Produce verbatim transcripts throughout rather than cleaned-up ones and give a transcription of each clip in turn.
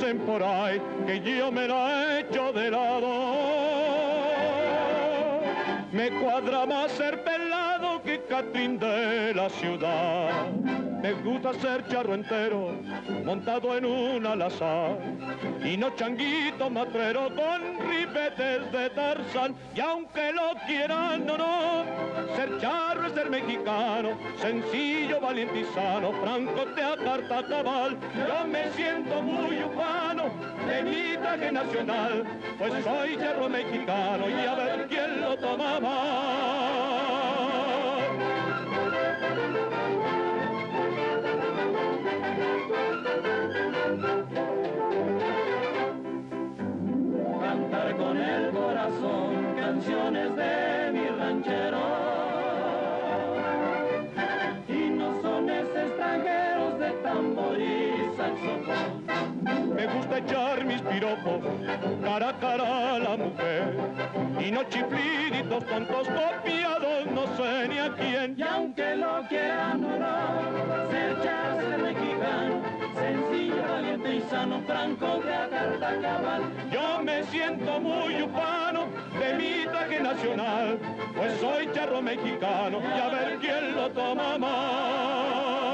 dicen por ahí que yo me la he hecho de lado. Me cuadra más ser pelado que Catrín de la ciudad. Me gusta ser charro entero, montado en un alazán, y no changuito matrero con ribetes de Tarzán. Y aunque lo quieran o no, ser charro es ser mexicano, sencillo, valiente y sano, franco te carta cabal. Yo me siento muy ufano de mi traje nacional, pues soy charro mexicano y a ver quién lo toma mal. Cantar con el corazón canciones de mi ranchero, y no sones extranjeros de tambor y saxofón. Me gusta echar mis piropos cara a cara a la mujer, y no chifliditos tontos copiados, no sé ni a quién. Y aunque lo quieran o no, ser charro, ser mexicano, sencillo, valiente y sano, franco de a carta cabal. Yo me siento muy ufano de mi traje nacional, pues soy charro mexicano y a ver quién lo toma mal.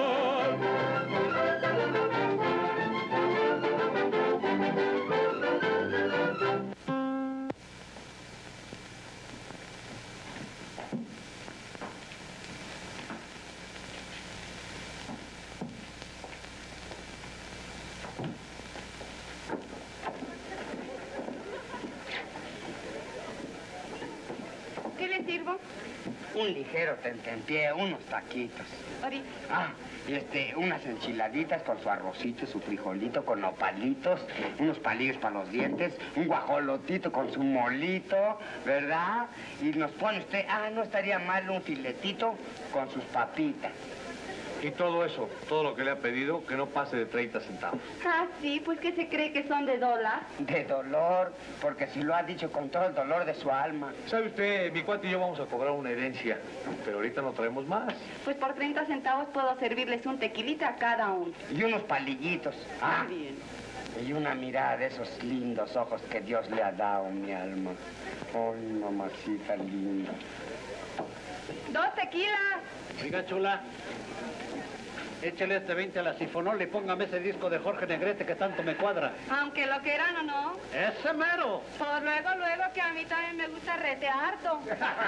¿Qué le sirvo? Un ligero tentempié, unos taquitos. Ahorita. Ah, y este, unas enchiladitas con su arrocito, su frijolito con nopalitos, unos palillos para los dientes, un guajolotito con su molito, ¿verdad? Y nos pone usted, ah, no estaría mal un filetito con sus papitas. Y todo eso, todo lo que le ha pedido, que no pase de treinta centavos. Ah, sí, pues que se cree que son de dólar. De dolor, porque si lo ha dicho con todo el dolor de su alma. ¿Sabe usted? Mi cuate y yo vamos a cobrar una herencia, pero ahorita no traemos más. Pues por treinta centavos puedo servirles un tequilita a cada uno. Y unos palillitos. Ah, Muy bien. y una mirada de esos lindos ojos que Dios le ha dado, mi alma. Ay, mamacita linda. Dos tequilas. Oiga, chula, échale este veinte a la sifonol y póngame ese disco de Jorge Negrete que tanto me cuadra. Aunque lo quieran o no. ¡Ese mero! Pues luego, luego que a mí también me gusta rete harto.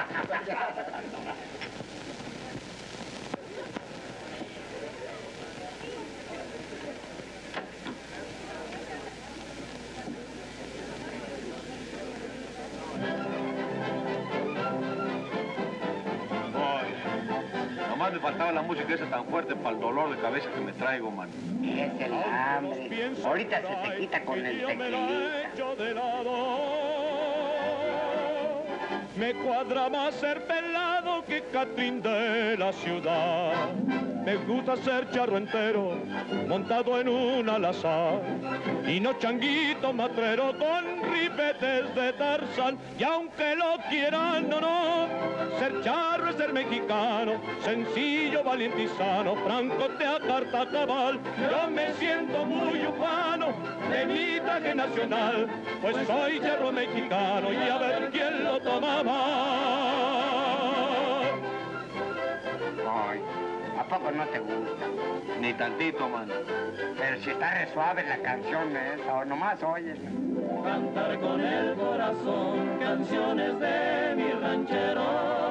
Nomás me faltaba la música esa tan fuerte para el dolor de cabeza que me traigo, man. Es el hambre. Ahorita se te quita con el tequilita. Me cuadra más ser pelado que Catrín de la ciudad. Me gusta ser charro entero, montado en un alazán, y no changuito matrero con ribetes de Tarzán. Y aunque lo quieran o no, ser charro es ser mexicano, sencillo, valiente y sano, franco te a carta cabal. Yo me siento muy ufano de mi traje nacional, pues soy charro mexicano y a ver quién lo toma mal. Ay, ¿a poco no te gusta? Ni tantito, man. Pero si está re suave la canción esa, o nomás oyes. Cantar con el corazón canciones de mi ranchero,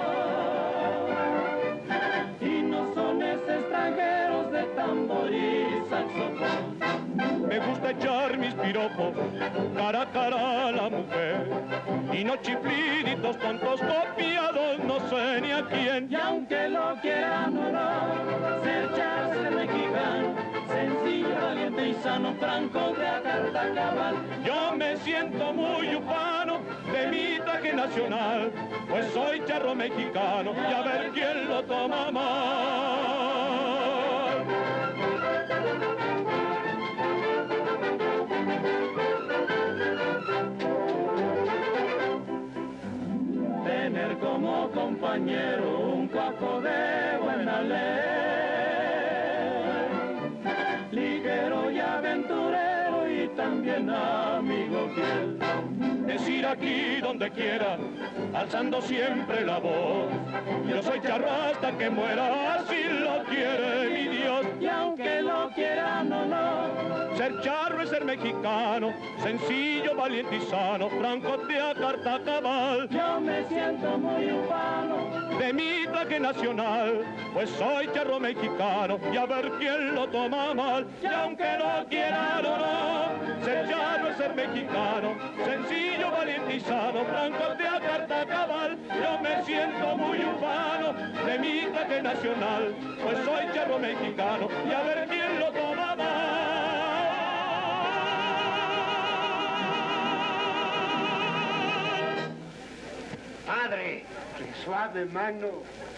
y no sones extranjeros de tambor y saxofón. Me gusta echar mis piropos cara a cara a la mujer, y no chifliditos tontos copiados, no sé ni a quién. Y aunque lo quieran o no, ser charro, ser mexicano, sencillo, valiente y sano, franco de a carta cabal. Yo me siento muy ufano de mi traje nacional, pues soy charro mexicano y a ver quién lo toma mal. Tener como compañero un cuaco de buena ley, ligero y aventurero y buen amigo fiel. Decir aquí donde quiera, alzando siempre la voz. Yo soy charro hasta que muera, así lo quiere mi Dios. Y aunque lo quieran o no, ser charro es ser mexicano, sencillo, valiente y sano, franco de a carta cabal. yo me siento muy urbano. De mi traje nacional, pues soy charro mexicano, y a ver quién lo toma mal. Y aunque lo quieran o no, ser charro es ser mexicano, sencillo, valiente y sano, franco de a carta cabal. Yo me siento muy urbano, de mi traje nacional, pues soy charro mexicano, y a ver quién lo toma mal. Padre, qué suave, mano.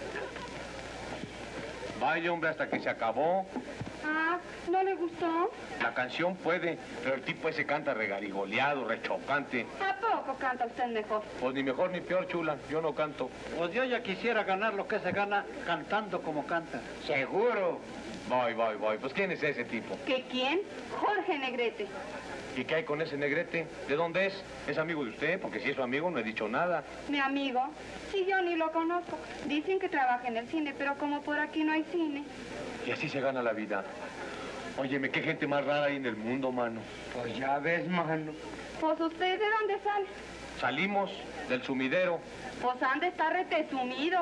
Vaya, hombre, hasta que se acabó. Ah, ¿no le gustó? La canción puede, pero el tipo ese canta regarigoleado, rechocante. ¿A poco canta usted mejor? Pues ni mejor ni peor, chula. Yo no canto. Pues yo ya quisiera ganar lo que se gana cantando como canta. Seguro. Voy, voy, voy. Pues ¿quién es ese tipo? ¿Que quién? Jorge Negrete. ¿Y qué hay con ese negrete? ¿De dónde es? ¿Es amigo de usted? Porque si es su amigo no he dicho nada. ¿Mi amigo? Sí, yo ni lo conozco. Dicen que trabaja en el cine, pero como por aquí no hay cine. Y así se gana la vida. Óyeme, qué gente más rara hay en el mundo, mano. Pues ya ves, mano. Pues usted, ¿de dónde sale? Salimos del sumidero. Pues han de estar retesumidos.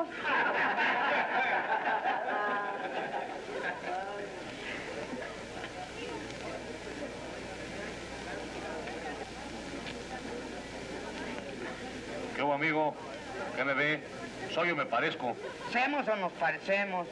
¿Qué hubo, amigo? ¿Qué me ve? ¿Soy o me parezco? ¿Hacemos o nos parecemos?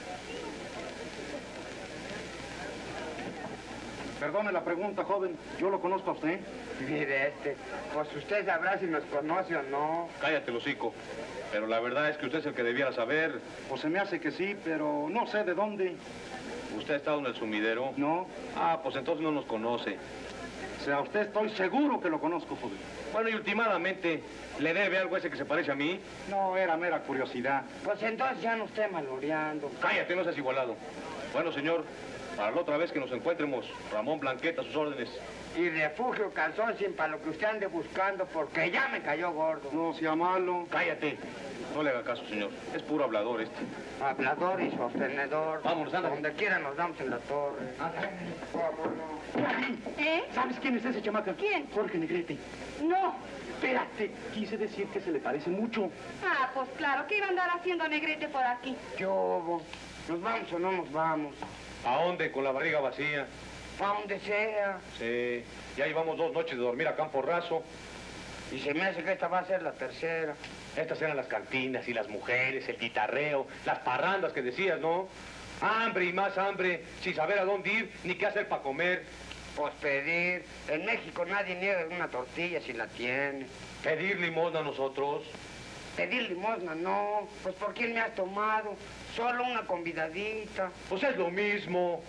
Perdone la pregunta, joven. Yo lo conozco a usted. Mire este, pues usted sabrá si nos conoce o no. Cállate, hocico. Pero la verdad es que usted es el que debiera saber. Pues se me hace que sí, pero no sé de dónde. ¿Usted ha estado en el sumidero? No. Ah, pues entonces no nos conoce. O sea, usted estoy seguro que lo conozco, joven. Bueno, y últimamente, ¿le debe algo ese que se parece a mí? No, era mera curiosidad. Pues entonces ya no esté maloreando. Cállate, no seas igualado. Bueno, señor, para la otra vez que nos encuentremos, Ramón Blanqueta, a sus órdenes. Y refugio, calzón, sin para lo que usted ande buscando, porque ya me cayó gordo. No sea malo. Cállate. No le haga caso, señor. Es puro hablador este. Hablador y sostenedor. Vámonos, anda. Donde quiera nos damos en la torre. Vámonos. ¿Eh? ¿Sabes quién es ese chamaca? ¿Quién? Jorge Negrete. No. Espérate, quise decir que se le parece mucho. Ah, pues claro, ¿qué iba a andar haciendo Negrete por aquí? ¿Qué hubo? ¿Nos vamos o no nos vamos? ¿A dónde? Con la barriga vacía. A donde sea. Sí. Ya llevamos dos noches de dormir a campo raso. Y se me hace que esta va a ser la tercera. Estas eran las cantinas y las mujeres, el guitarreo, las parrandas que decías, ¿no? Hambre y más hambre, sin saber a dónde ir ni qué hacer para comer. Pues pedir. En México nadie niega una tortilla si la tiene. Pedir limosna a nosotros. Pedir limosna, no. Pues ¿por quién me has tomado? Solo una convidadita. Pues es lo mismo.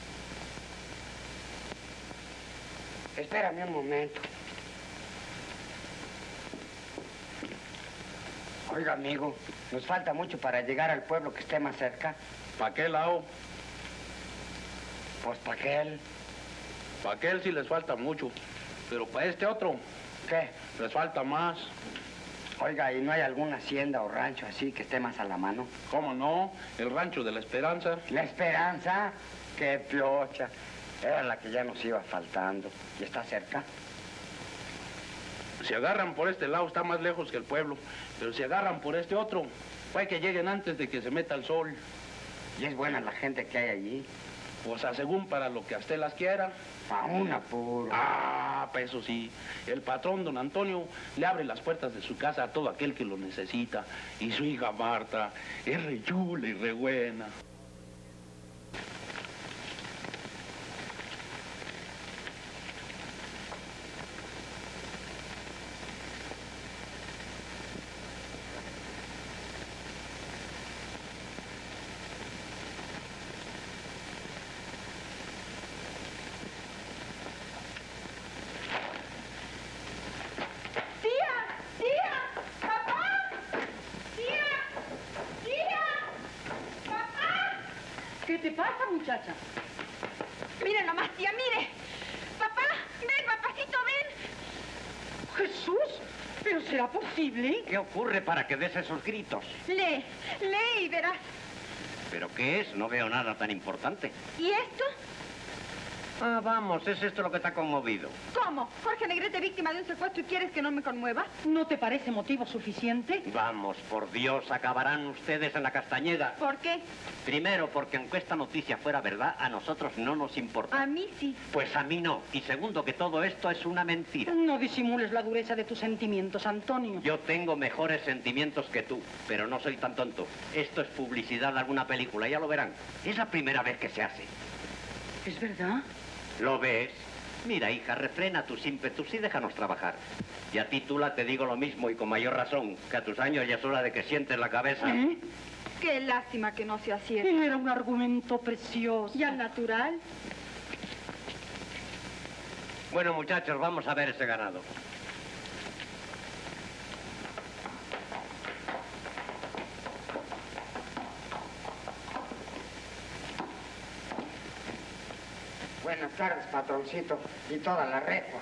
Espérame un momento. Oiga, amigo, nos falta mucho para llegar al pueblo que esté más cerca. ¿Para qué lado? Pues para aquel. Para aquel sí les falta mucho, pero para este otro ¿Qué? les falta más. Oiga, ¿y no hay alguna hacienda o rancho así que esté más a la mano? ¿Cómo no? El rancho de la Esperanza. La Esperanza, qué piocha. Era la que ya nos iba faltando. ¿Y está cerca? Si agarran por este lado está más lejos que el pueblo, pero si agarran por este otro, puede que lleguen antes de que se meta el sol. ¿Y es buena la gente que hay allí? Pues a según para lo que a usted las quiera. Pa' un apuro. Ah, pues eso sí. El patrón, don Antonio, le abre las puertas de su casa a todo aquel que lo necesita. Y su hija Marta es re chula y re buena. ¿Qué te pasa, muchacha? Mire nomás, tía, mire. Papá, ven, papá. ¿Será posible? ¿Qué ocurre para que des esos gritos? Lee, lee y verás. ¿Pero qué es? No veo nada tan importante. ¿Y esto? Ah, vamos, ¿es esto lo que te ha conmovido? ¿Cómo? Jorge Negrete, víctima de un secuestro, ¿y quieres que no me conmueva? ¿No te parece motivo suficiente? Vamos, por Dios, acabarán ustedes en la Castañeda. ¿Por qué? Primero, porque aunque esta noticia fuera verdad, a nosotros no nos importa. A mí sí. Pues a mí no. Y segundo, que todo esto es una mentira. No disimules la dureza de tus sentimientos, Antonio. Yo tengo mejores sentimientos que tú, pero no soy tan tonto. Esto es publicidad de alguna película, ya lo verán. Es la primera vez que se hace. ¿Es verdad? ¿Lo ves? Mira, hija, refrena tus ímpetus y déjanos trabajar. Y a ti, Tula, te digo lo mismo y con mayor razón, que a tus años ya es hora de que sientes la cabeza. ¿Eh? Qué lástima que no sea cierto. Era un argumento precioso. ¿Y al natural? Bueno, muchachos, vamos a ver ese ganado. Buenas tardes, patroncito, y toda la recua.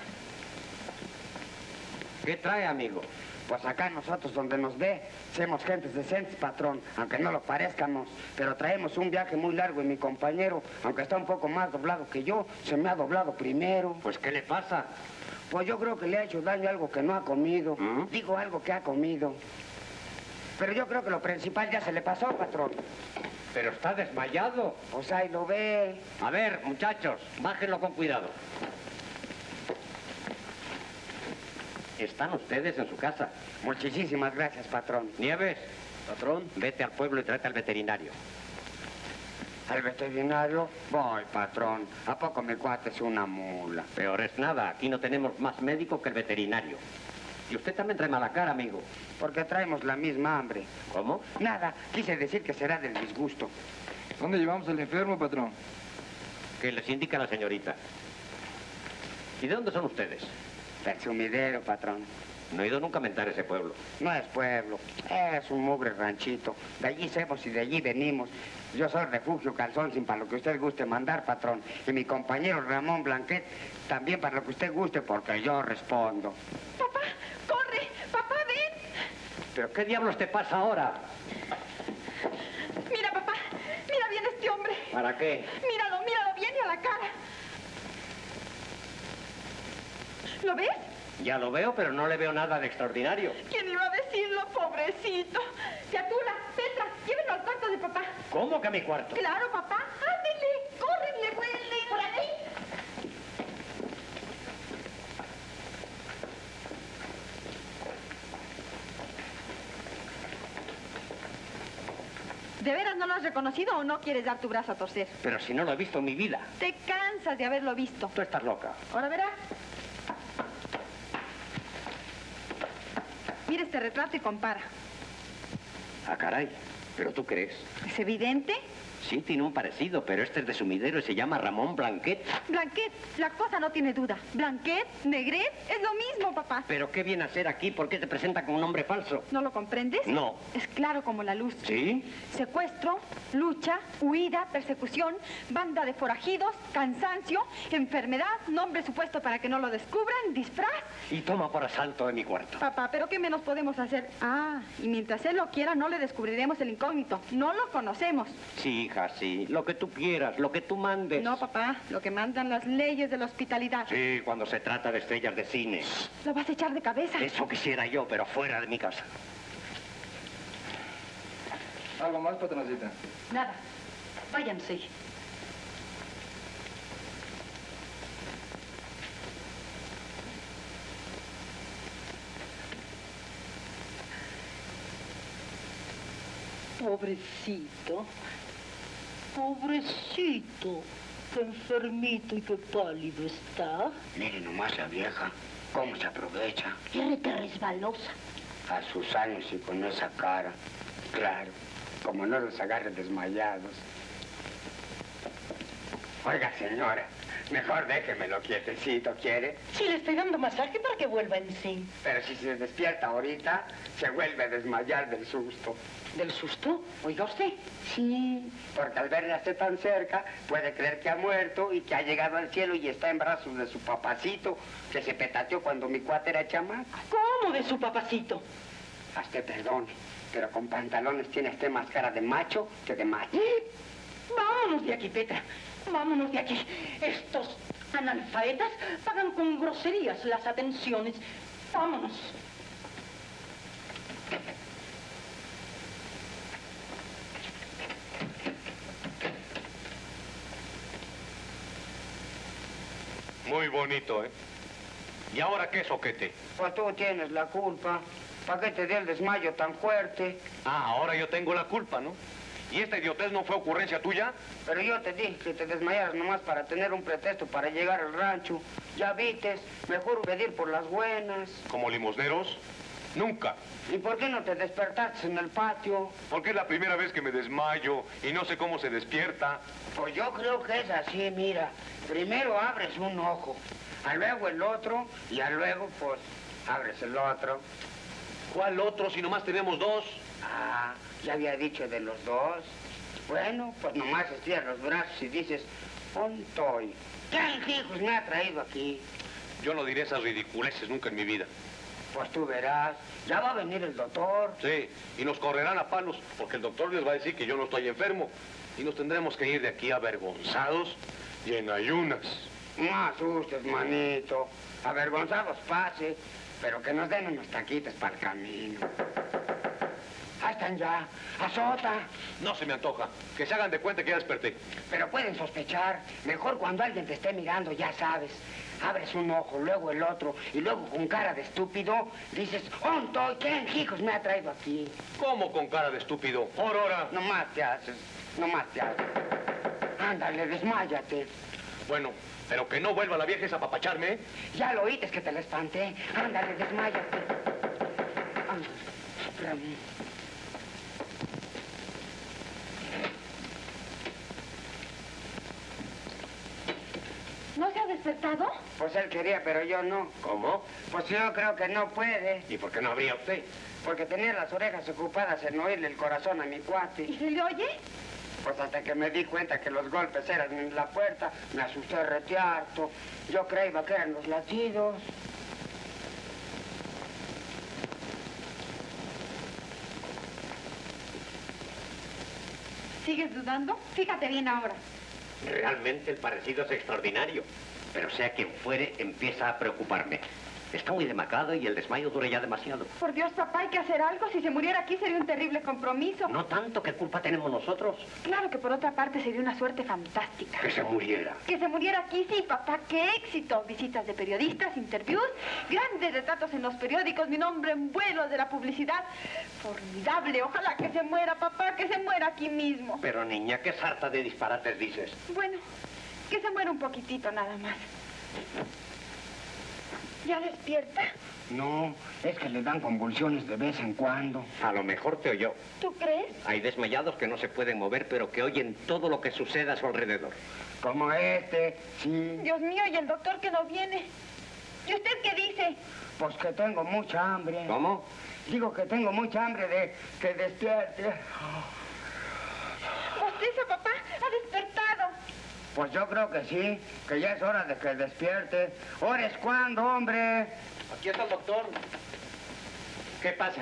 ¿Qué trae, amigo? Pues acá nosotros, donde nos ve, somos gentes decentes, patrón, aunque no lo parezcamos. Pero traemos un viaje muy largo y mi compañero, aunque está un poco más doblado que yo, se me ha doblado primero. Pues, ¿qué le pasa? Pues yo creo que le ha hecho daño algo que no ha comido. ¿Mm? Digo algo que ha comido. Pero yo creo que lo principal ya se le pasó, patrón. Pero está desmayado. Pues ahí lo ve. A ver, muchachos, bájenlo con cuidado. Están ustedes en su casa. Muchísimas gracias, patrón. Nieves, patrón, vete al pueblo y tráete al veterinario. ¿Al veterinario? Voy, patrón. ¿A poco mi cuate es una mula? Peor es nada, aquí no tenemos más médico que el veterinario. Y usted también trae mala cara, amigo. Porque traemos la misma hambre. ¿Cómo? Nada, quise decir que será del disgusto. ¿Dónde llevamos al enfermo, patrón? Que les indica la señorita. ¿Y de dónde son ustedes? Del sumidero, patrón. No he ido nunca a mentar ese pueblo. No es pueblo, es un mugre ranchito. De allí somos y de allí venimos. Yo soy Refugio Calzón, sin para lo que usted guste mandar, patrón. Y mi compañero Ramón Blanquet, también para lo que usted guste, porque yo respondo. Papá, corre, papá, ven. ¿Pero qué diablos te pasa ahora? Mira, papá, mira bien este hombre. ¿Para qué? Míralo, míralo bien y a la cara. ¿Lo ves? Ya lo veo, pero no le veo nada de extraordinario. ¿Quién iba a decirlo, pobrecito? Yatula, Petra, llévenlo al cuarto de papá. ¿Cómo que a mi cuarto? Claro, papá. Ándele, córrenle, vuelve. Por ahí. ¿De veras no lo has reconocido o no quieres dar tu brazo a torcer? Pero si no lo he visto en mi vida. Te cansas de haberlo visto. Tú estás loca. Ahora verás. Mira este retrato y compara. Ah, caray. ¿Pero tú crees? ¿Es evidente? Sí, tiene un parecido, pero este es de sumidero y se llama Ramón Blanquet. Blanquet, la cosa no tiene duda. Blanquet, Negret, es lo mismo, papá. ¿Pero qué viene a hacer aquí? ¿Por qué te presenta con un nombre falso? ¿No lo comprendes? No. Es claro como la luz. ¿Sí? Secuestro, lucha, huida, persecución, banda de forajidos, cansancio, enfermedad, nombre supuesto para que no lo descubran, disfraz. Y toma por asalto de mi cuarto. Papá, ¿pero qué menos podemos hacer? Ah, y mientras él lo quiera, no le descubriremos el incógnito. No lo conocemos. Sí, hija, sí. Lo que tú quieras, lo que tú mandes. No, papá, lo que mandan las leyes de la hospitalidad. Sí, cuando se trata de estrellas de cine. Lo vas a echar de cabeza. Eso quisiera yo, pero fuera de mi casa. ¿Algo más, patroncita? Nada. Váyanse. Pobrecito. Pobrecito. Qué enfermito y qué pálido está. Mire nomás la vieja, cómo se aprovecha. Qué resbalosa. A sus años y con esa cara. Claro, como no los agarre desmayados. Oiga, señora, Mejor déjemelo quietecito, ¿quiere? Sí, le estoy dando masaje para que vuelva en sí. Pero si se despierta ahorita, se vuelve a desmayar del susto. ¿Del susto? Oiga usted. Sí, porque al verla usted tan cerca, puede creer que ha muerto y que ha llegado al cielo y está en brazos de su papacito, que se petateó cuando mi cuate era chamaco. ¿Cómo de su papacito? A usted perdone, pero con pantalones tiene usted más cara de macho que de macho. ¿Eh? Vámonos de aquí, Petra. Vámonos de aquí. Estos analfabetas pagan con groserías las atenciones. Vámonos. Muy bonito, ¿eh? ¿Y ahora qué, soquete? Pues tú tienes la culpa. ¿Para qué te dio el desmayo tan fuerte? Ah, ahora yo tengo la culpa, ¿no? ¿Y esta idiotez no fue ocurrencia tuya? Pero yo te dije que te desmayaras nomás para tener un pretexto para llegar al rancho. Ya vistes, mejor pedir por las buenas. ¿Como limosneros? Nunca. ¿Y por qué no te despertaste en el patio? Porque es la primera vez que me desmayo y no sé cómo se despierta. Pues yo creo que es así, mira. Primero abres un ojo, a luego el otro y a luego, pues, abres el otro. ¿Cuál otro si nomás tenemos dos? Ah, ya había dicho de los dos. Bueno, pues nomás estiras los brazos y dices, ¿ontoy? ¿Qué hijos me ha traído aquí? Yo no diré esas ridiculeces nunca en mi vida. Pues tú verás, ya va a venir el doctor. Sí, y nos correrán a palos, porque el doctor les va a decir que yo no estoy enfermo. Y nos tendremos que ir de aquí avergonzados y en ayunas. No asustes, manito. Avergonzados pase, pero que nos den unos taquitos para el camino. Ahí están ya. Azota. No se me antoja. Que se hagan de cuenta que ya desperté. Pero pueden sospechar. Mejor cuando alguien te esté mirando, ya sabes. Abres un ojo, luego el otro, y luego con cara de estúpido dices, ¡onto! ¿Quién hijos me ha traído aquí? ¿Cómo con cara de estúpido? ¡Por hora! Nomás te haces, nomás te haces. Ándale, desmáyate. Bueno, pero que no vuelva la vieja esa a apapacharme, ¿eh? Ya lo oíste, que te la espanté. Ándale, desmáyate. Ándale. ¿No se ha despertado? Pues él quería, pero yo no. ¿Cómo? Pues yo creo que no puede. ¿Y por qué no habría usted? Porque tenía las orejas ocupadas en oírle el corazón a mi cuate. ¿Y se le oye? Pues hasta que me di cuenta que los golpes eran en la puerta, me asusté retearto. Yo creía que eran los latidos. ¿Sigues dudando? Fíjate bien ahora. Realmente el parecido es extraordinario. Pero sea quien fuere, empieza a preocuparme. Está muy demacrado y el desmayo dura ya demasiado. Por Dios, papá, hay que hacer algo. Si se muriera aquí sería un terrible compromiso. No tanto, ¿qué culpa tenemos nosotros? Claro que por otra parte sería una suerte fantástica. Que se muriera. Que se muriera aquí, sí, papá. ¡Qué éxito! Visitas de periodistas, interviews, grandes retratos en los periódicos, mi nombre en vuelo de la publicidad. Formidable. Ojalá que se muera, papá, que se muera aquí mismo. Pero niña, qué sarta de disparates dices. Bueno, que se muera un poquitito nada más. ¿Ya despierta? No, es que le dan convulsiones de vez en cuando. A lo mejor te oyó. ¿Tú crees? Hay desmayados que no se pueden mover, pero que oyen todo lo que sucede a su alrededor. Como este, sí. Dios mío, y el doctor que no viene. ¿Y usted qué dice? Pues que tengo mucha hambre. ¿Cómo? Digo que tengo mucha hambre de que despierte. Bostiza, papá, ha despertado. Pues yo creo que sí, que ya es hora de que despierte. ¿Hora es cuándo, hombre? Aquí está el doctor. ¿Qué pasa?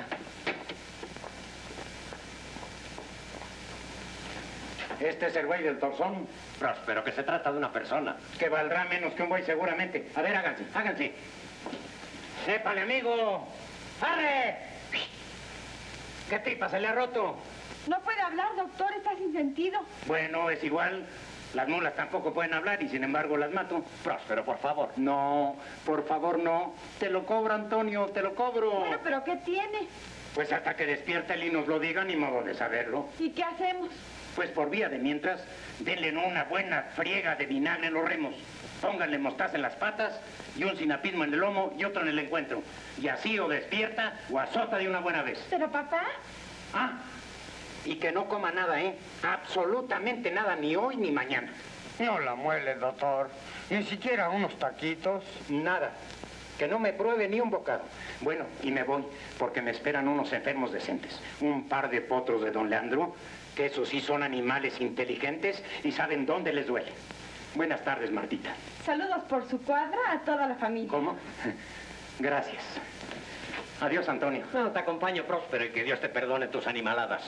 Este es el buey del torzón. Pero que se trata de una persona. Que valdrá menos que un buey seguramente. A ver, háganse, háganse. ¡Sépale, amigo! ¡Arre! ¿Qué tripa se le ha roto? No puede hablar, doctor, está sin sentido. Bueno, es igual. Las mulas tampoco pueden hablar y sin embargo las mato. Próspero, por favor. No, por favor no. Te lo cobro, Antonio, te lo cobro. Bueno, pero ¿qué tiene? Pues hasta que despierte él y nos lo diga, ni modo de saberlo. ¿Y qué hacemos? Pues por vía de mientras, denle una buena friega de vinagre en los remos. Pónganle mostaza en las patas y un sinapismo en el lomo y otro en el encuentro. Y así o despierta o azota de una buena vez. ¿Pero papá? Ah, y que no coma nada, ¿eh? Absolutamente nada, ni hoy ni mañana. No la muele, doctor. Ni siquiera unos taquitos. Nada. Que no me pruebe ni un bocado. Bueno, y me voy, porque me esperan unos enfermos decentes. Un par de potros de don Leandro, que esos sí son animales inteligentes y saben dónde les duele. Buenas tardes, Martita. Saludos por su cuadra a toda la familia. ¿Cómo? Gracias. Adiós, Antonio. No, te acompaño, Próspero, y que Dios te perdone tus animaladas.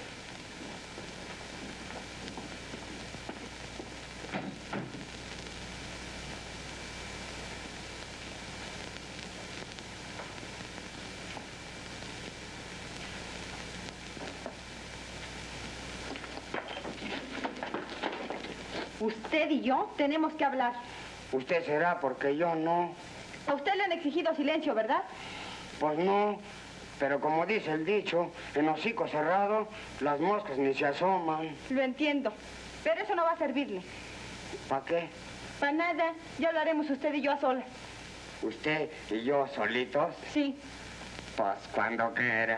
Usted y yo tenemos que hablar. Usted será porque yo no. A usted le han exigido silencio, ¿verdad? Pues no, pero como dice el dicho, en hocico cerrado, las moscas ni se asoman. Lo entiendo, pero eso no va a servirle. ¿Para qué? Para nada, ya lo haremos usted y yo a solas. ¿Usted y yo solitos? Sí. Pues cuando quiera.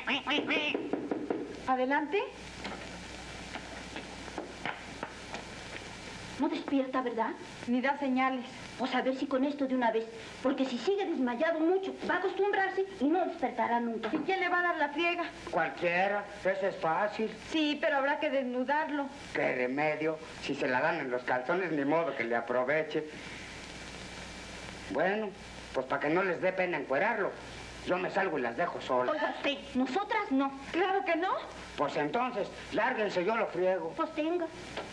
Adelante. No despierta, ¿verdad? Ni da señales. Pues a ver si con esto de una vez. Porque si sigue desmayado mucho, va a acostumbrarse y no despertará nunca. ¿Y quién le va a dar la friega? Cualquiera, eso es fácil. Sí, pero habrá que desnudarlo. ¿Qué remedio? Si se la dan en los calzones, ni modo que le aproveche. Bueno, pues para que no les dé pena encuerarlo. Yo me salgo y las dejo solas. Oiga usted, nosotras no. Claro que no. Pues entonces, lárguense, yo lo friego. Pues tenga.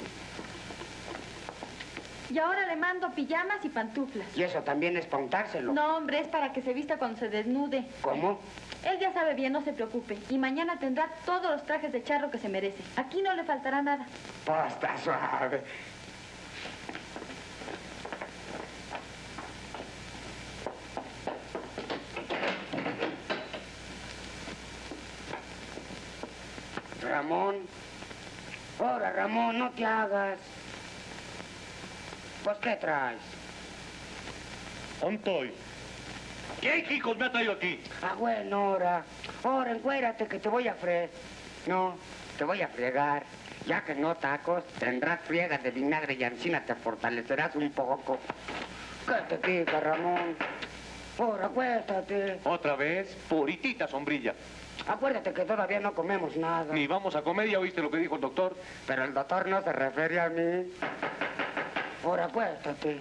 Y ahora le mando pijamas y pantuflas. ¿Y eso también es para untárselo? No, hombre, es para que se vista cuando se desnude. ¿Cómo? Él ya sabe bien, no se preocupe. Y mañana tendrá todos los trajes de charro que se merece. Aquí no le faltará nada. Pues está suave. Ramón. Ahora, Ramón, no te hagas. ¿Pues qué traes? ¿Dónde estoy? ¿Qué hijos me ha traído aquí? Ah, bueno, ahora. Ahora, encuérate que te voy a fregar. No, te voy a fregar. Ya que no tacos, tendrás friegas de vinagre y encina te fortalecerás un poco. ¿Qué te pica, Ramón? Ahora, acuéstate. ¿Otra vez? Puritita sombrilla. Acuérdate que todavía no comemos nada. Ni vamos a comer, ya oíste lo que dijo el doctor. Pero el doctor no se refiere a mí. Ahora, acuéstate.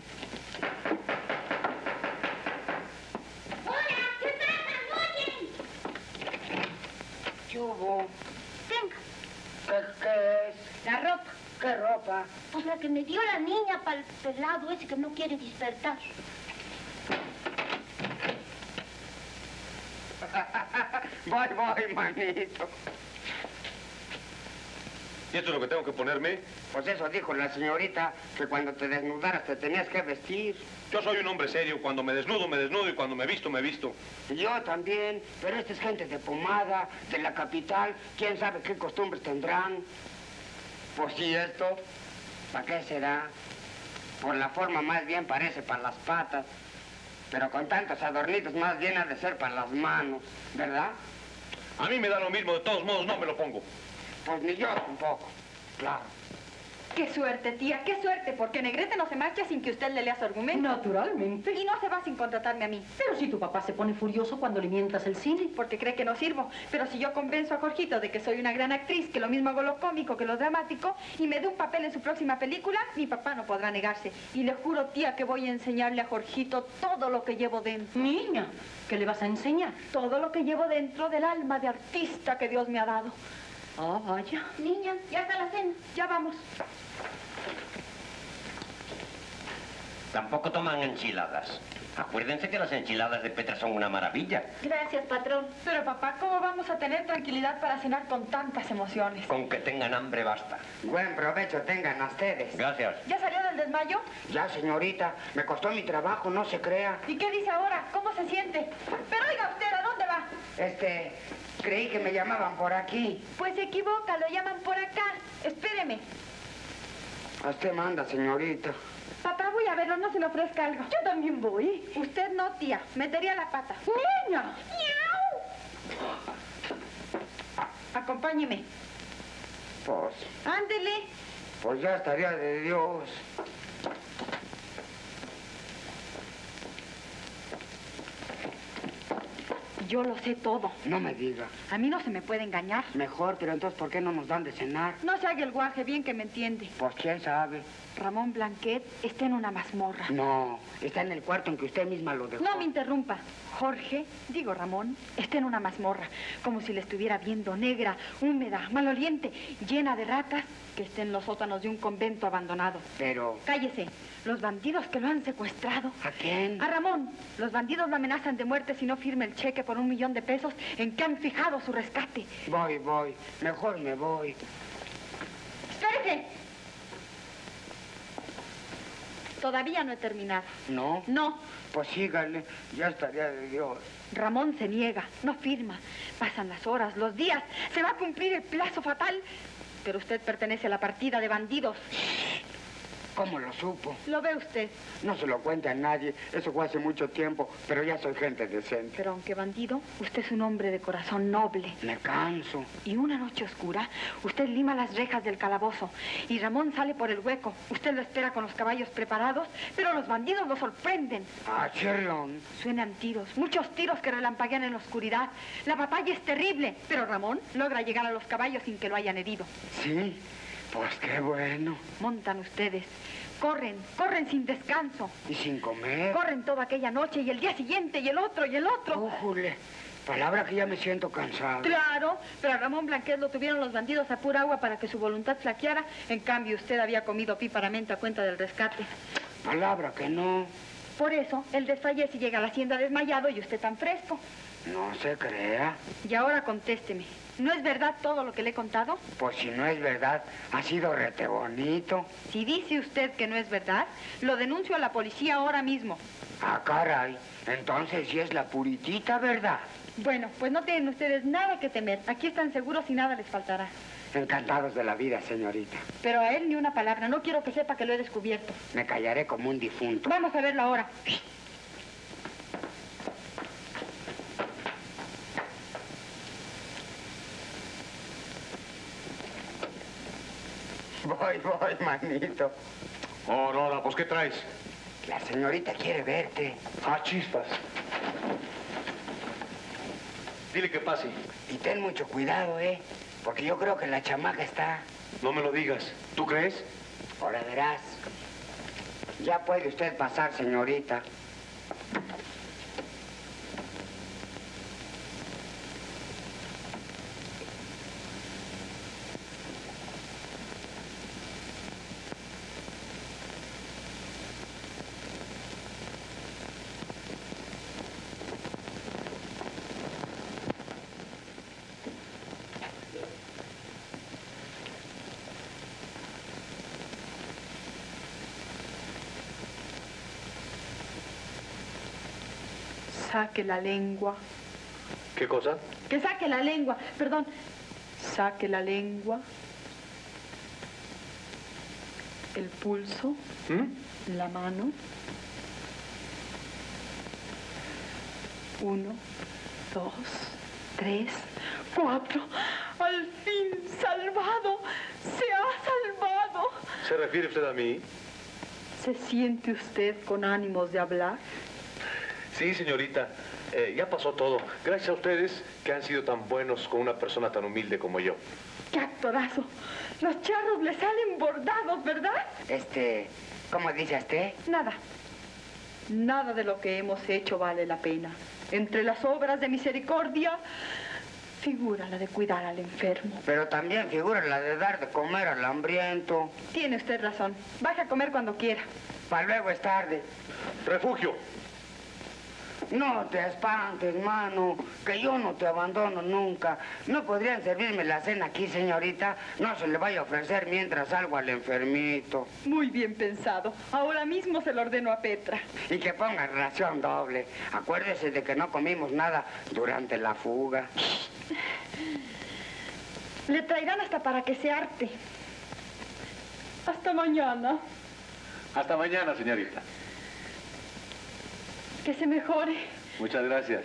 ¡Hola! ¿Qué pasa? ¡Oyen! ¿Qué hubo? Tenga. ¿Qué, qué es? La ropa. ¿Qué ropa? Pues la que me dio la niña para el pelado ese que no quiere despertar. Voy, voy, manito. ¿Y esto es lo que tengo que ponerme? Pues eso dijo la señorita, que cuando te desnudaras te tenías que vestir. Yo soy un hombre serio. Cuando me desnudo, me desnudo. Y cuando me visto, me visto. Y yo también, pero esta es gente de Pomada, de la capital. ¿Quién sabe qué costumbres tendrán? Pues sí, esto, ¿para qué será? Por la forma más bien parece para las patas. Pero con tantos adornitos más bien ha de ser para las manos, ¿verdad? A mí me da lo mismo. De todos modos, no me lo pongo. Pues ni yo tampoco, claro. Qué suerte, tía, qué suerte, porque Negrete no se marcha sin que usted le lea su argumento. Naturalmente. Y no se va sin contratarme a mí. Pero si tu papá se pone furioso cuando le mientas el cine. Porque cree que no sirvo. Pero si yo convenzo a Jorgito de que soy una gran actriz, que lo mismo hago lo cómico que lo dramático, y me dé un papel en su próxima película, mi papá no podrá negarse. Y le juro, tía, que voy a enseñarle a Jorgito todo lo que llevo dentro. Niña, ¿qué le vas a enseñar? Todo lo que llevo dentro del alma de artista que Dios me ha dado. Ah, vaya. Niña, ya está la cena. Ya vamos. Tampoco toman enchiladas. Acuérdense que las enchiladas de Petra son una maravilla. Gracias, patrón. Pero papá, ¿cómo vamos a tener tranquilidad para cenar con tantas emociones? Con que tengan hambre basta. Buen provecho tengan ustedes. Gracias. ¿Ya salió del desmayo? Ya, señorita, me costó mi trabajo, no se crea. ¿Y qué dice ahora? ¿Cómo se siente? Pero oiga usted, ¿a dónde va? Este, creí que me llamaban por aquí. Pues se equivoca, lo llaman por acá. Espéreme. ¿A usted manda, señorita? Papá, voy a verlo, no se le ofrezca algo. Yo también voy. Usted no, tía. Metería la pata. Niña. Acompáñeme. Pues, Ándele. Pues ya estaría de Dios. Yo lo sé todo. No me diga. A mí no se me puede engañar. Mejor, pero entonces, ¿por qué no nos dan de cenar? No se haga el guaje, bien que me entiende. Pues, ¿quién sabe? Ramón Blanquet está en una mazmorra. No, está en el cuarto en que usted misma lo dejó. No me interrumpa. Jorge, digo Ramón, está en una mazmorra, como si le estuviera viendo, negra, húmeda, maloliente, llena de ratas, que está en los sótanos de un convento abandonado. Pero... Cállese. Los bandidos que lo han secuestrado. ¿A quién? A Ramón. Los bandidos lo amenazan de muerte si no firma el cheque por un millón de pesos en que han fijado su rescate. Voy, voy. Mejor me voy. ¡Espérese! Todavía no he terminado. ¿No? No. Pues sígale. Ya estaría de Dios. Ramón se niega, no firma. Pasan las horas, los días. Se va a cumplir el plazo fatal. Pero usted pertenece a la partida de bandidos. ¿Cómo lo supo? Lo ve usted. No se lo cuente a nadie. Eso fue hace mucho tiempo, pero ya soy gente decente. Pero aunque bandido, usted es un hombre de corazón noble. Me canso. Y una noche oscura, usted lima las rejas del calabozo y Ramón sale por el hueco. Usted lo espera con los caballos preparados, pero los bandidos lo sorprenden. ¡Ah, chirrión! Suenan tiros, muchos tiros que relampaguean en la oscuridad. La batalla es terrible, pero Ramón logra llegar a los caballos sin que lo hayan herido. ¿Sí? Pues qué bueno. Montan ustedes. Corren, corren sin descanso. ¿Y sin comer? Corren toda aquella noche y el día siguiente y el otro y el otro. ¡Újule! Palabra que ya me siento cansado. Claro, pero a Ramón Blanquet lo tuvieron los bandidos a pura agua para que su voluntad flaqueara. En cambio, usted había comido píparamente a cuenta del rescate. Palabra que no. Por eso, él desfallece y llega a la hacienda desmayado y usted tan fresco. No se crea. Y ahora contésteme. ¿No es verdad todo lo que le he contado? Pues si no es verdad, ha sido rete bonito. Si dice usted que no es verdad, lo denuncio a la policía ahora mismo. Ah, caray. Entonces sí es la puritita verdad. Bueno, pues no tienen ustedes nada que temer. Aquí están seguros y nada les faltará. Encantados de la vida, señorita. Pero a él ni una palabra. No quiero que sepa que lo he descubierto. Me callaré como un difunto. Vamos a verlo ahora. Voy, voy, manito. Aurora, pues ¿qué traes? La señorita quiere verte. Ah, chispas. Dile que pase. Y ten mucho cuidado, ¿eh? Porque yo creo que la chamaca está... No me lo digas. ¿Tú crees? Ahora verás. Ya puede usted pasar, señorita. Saque la lengua. ¿Qué cosa? Que saque la lengua. Perdón. Saque la lengua. El pulso. ¿Mm? La mano. Uno, dos, tres, cuatro. Al fin, salvado. Se ha salvado. ¿Se refiere usted a mí? ¿Se siente usted con ánimos de hablar? Sí, señorita. Eh, ya pasó todo. Gracias a ustedes que han sido tan buenos con una persona tan humilde como yo. ¡Qué actorazo! Los charros le salen bordados, ¿verdad? Este, ¿cómo dice usted? Nada. Nada de lo que hemos hecho vale la pena. Entre las obras de misericordia, figura la de cuidar al enfermo. Pero también figura la de dar de comer al hambriento. Tiene usted razón. Vaya a comer cuando quiera. Para luego es tarde. ¡Refugio! No te espantes, mano, que yo no te abandono nunca. ¿No podrían servirme la cena aquí, señorita? No se le vaya a ofrecer mientras salgo al enfermito. Muy bien pensado. Ahora mismo se lo ordeno a Petra. Y que ponga ración doble. Acuérdese de que no comimos nada durante la fuga. Le traerán hasta para que se harte. Hasta mañana. Hasta mañana, señorita. Que se mejore. Muchas gracias.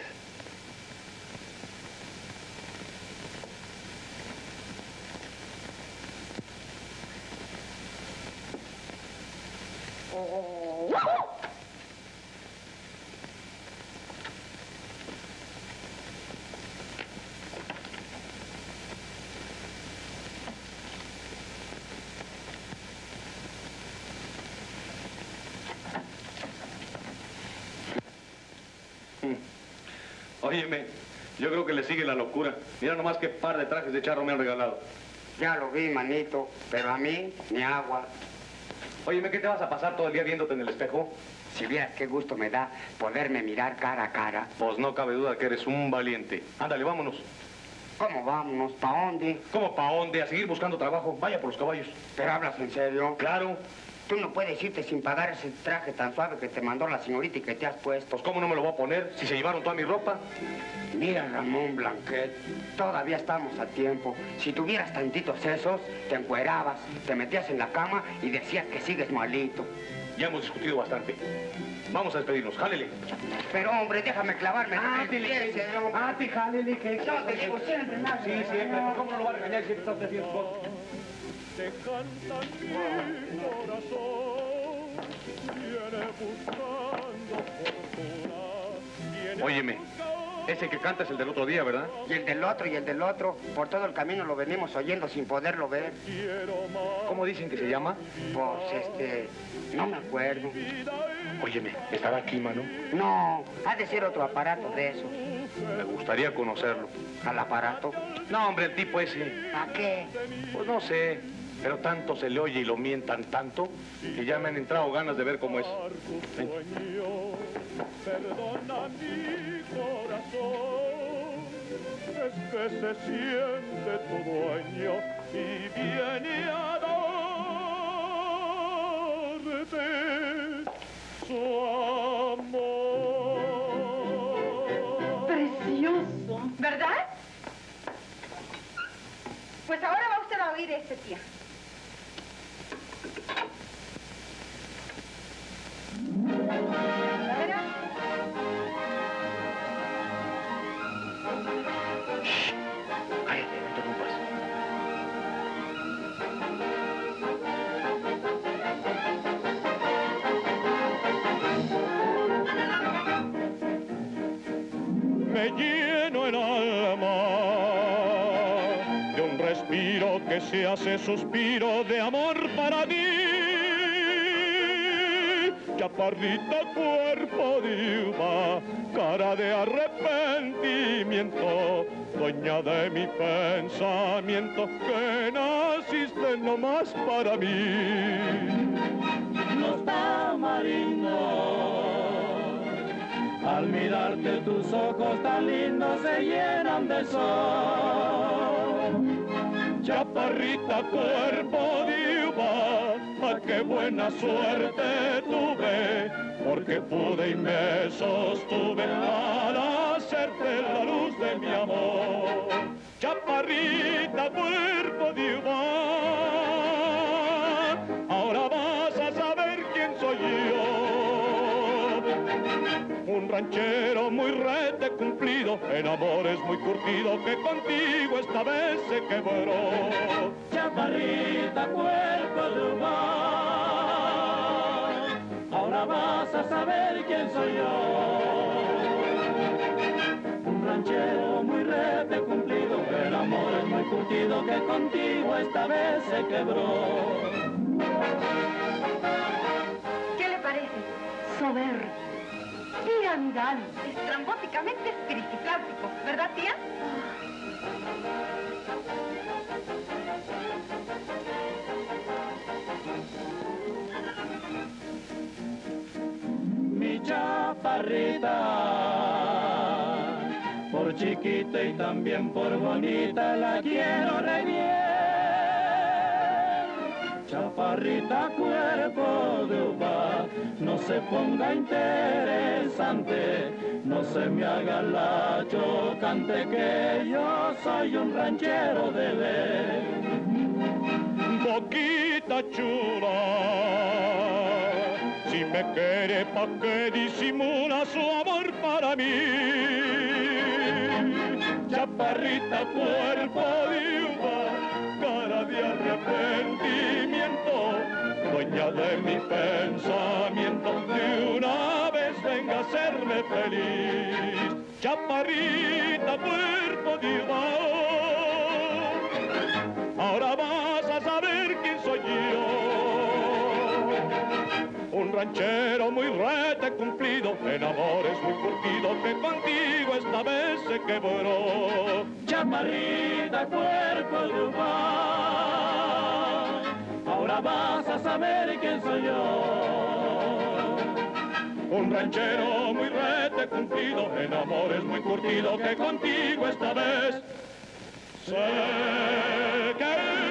Óyeme, yo creo que le sigue la locura. Mira nomás qué par de trajes de charro me han regalado. Ya lo vi, manito, pero a mí ni agua. Óyeme, ¿qué te vas a pasar todo el día viéndote en el espejo? Si vieras qué gusto me da poderme mirar cara a cara. Pues no cabe duda que eres un valiente. Ándale, vámonos. ¿Cómo vámonos? ¿Pa' dónde? ¿Cómo pa' dónde? A seguir buscando trabajo. Vaya por los caballos. ¿Pero hablas en serio? Claro. Tú no puedes irte sin pagar ese traje tan suave que te mandó la señorita y que te has puesto. Pues ¿cómo no me lo voy a poner si se llevaron toda mi ropa? Mira, Ramón Blanquet, todavía estamos a tiempo. Si tuvieras tantitos sesos, te encuerabas, te metías en la cama y decías que sigues malito. Ya hemos discutido bastante. Vamos a despedirnos. Jálele. Pero, hombre, déjame clavarme. Ah, te le Ah, te jálele, que... No, te digo siempre, nada. Sí, siempre. ¿Cómo no lo va a regañar si estás haciendo cosas? Te canta mi corazón, viene buscando fortuna, viene Óyeme, ese que canta es el del otro día, ¿verdad? Y el del otro, y el del otro. Por todo el camino lo venimos oyendo sin poderlo ver. ¿Cómo dicen que se llama? Pues, este... no me acuerdo. Óyeme, ¿estará aquí, mano? No, ha de ser otro aparato de esos. Me gustaría conocerlo. ¿Al aparato? No, hombre, el tipo ese. ¿A qué? Pues no sé, pero tanto se le oye y lo mientan tanto que ya me han entrado ganas de ver cómo es. Ven. Perdona mi corazón, es que se siente tu dueño y viene a darte su amor. Precioso, ¿verdad? Pues ahora va usted a oír este tía. ¿La verá? Cállate, no interrumpas. Me lleno el alma de un respiro que se hace suspiro de amor para ti. Chaparrita, cuerpo de uva, cara de arrepentimiento, dueña de mi pensamiento, que naciste nomás para mí. Los tamarindos, al mirarte tus ojos tan lindos se llenan de sol. Chaparrita, cuerpo de uva, ah, qué buena suerte tuve, porque pude y me sostuve al hacerte la luz de mi amor. Chaparrita, cuerpo de uva, ahora vas a saber quién soy yo. Un ranchero muy rete cumplido, en amores muy curtido, que contigo esta vez se quebró. Chaparrita, cuerpo de uva, ahora vas a saber quién soy yo. Un ranchero muy rete cumplido, el amor es muy curtido, que contigo esta vez se quebró. ¿Qué le parece? Soberbio, piramidal, estrambóticamente espiritifláutico, ¿verdad, tía? Mi chaparrita, por chiquita y también por bonita la quiero re bien. Chaparrita, cuerpo de uva, no se ponga interesante, no se me haga la chocante, que yo soy un ranchero de ley. Boquita chula, si me quiere, pa' que disimula su amor para mí. Chaparrita, cuerpo de uva, cara de arrepentimiento, dueña de mi pensamiento, de una vez venga a hacerme feliz. Chaparrita, cuerpo de uva, ahora vas a saber quién soy yo. Un ranchero muy rete cumplido, en amores muy curtido, que contigo esta vez se quebró. Chaparrita, cuerpo de uva, ahora vas a saber quién soy yo. Un ranchero muy rete cumplido, en amores muy curtido, que contigo esta vez se quebró.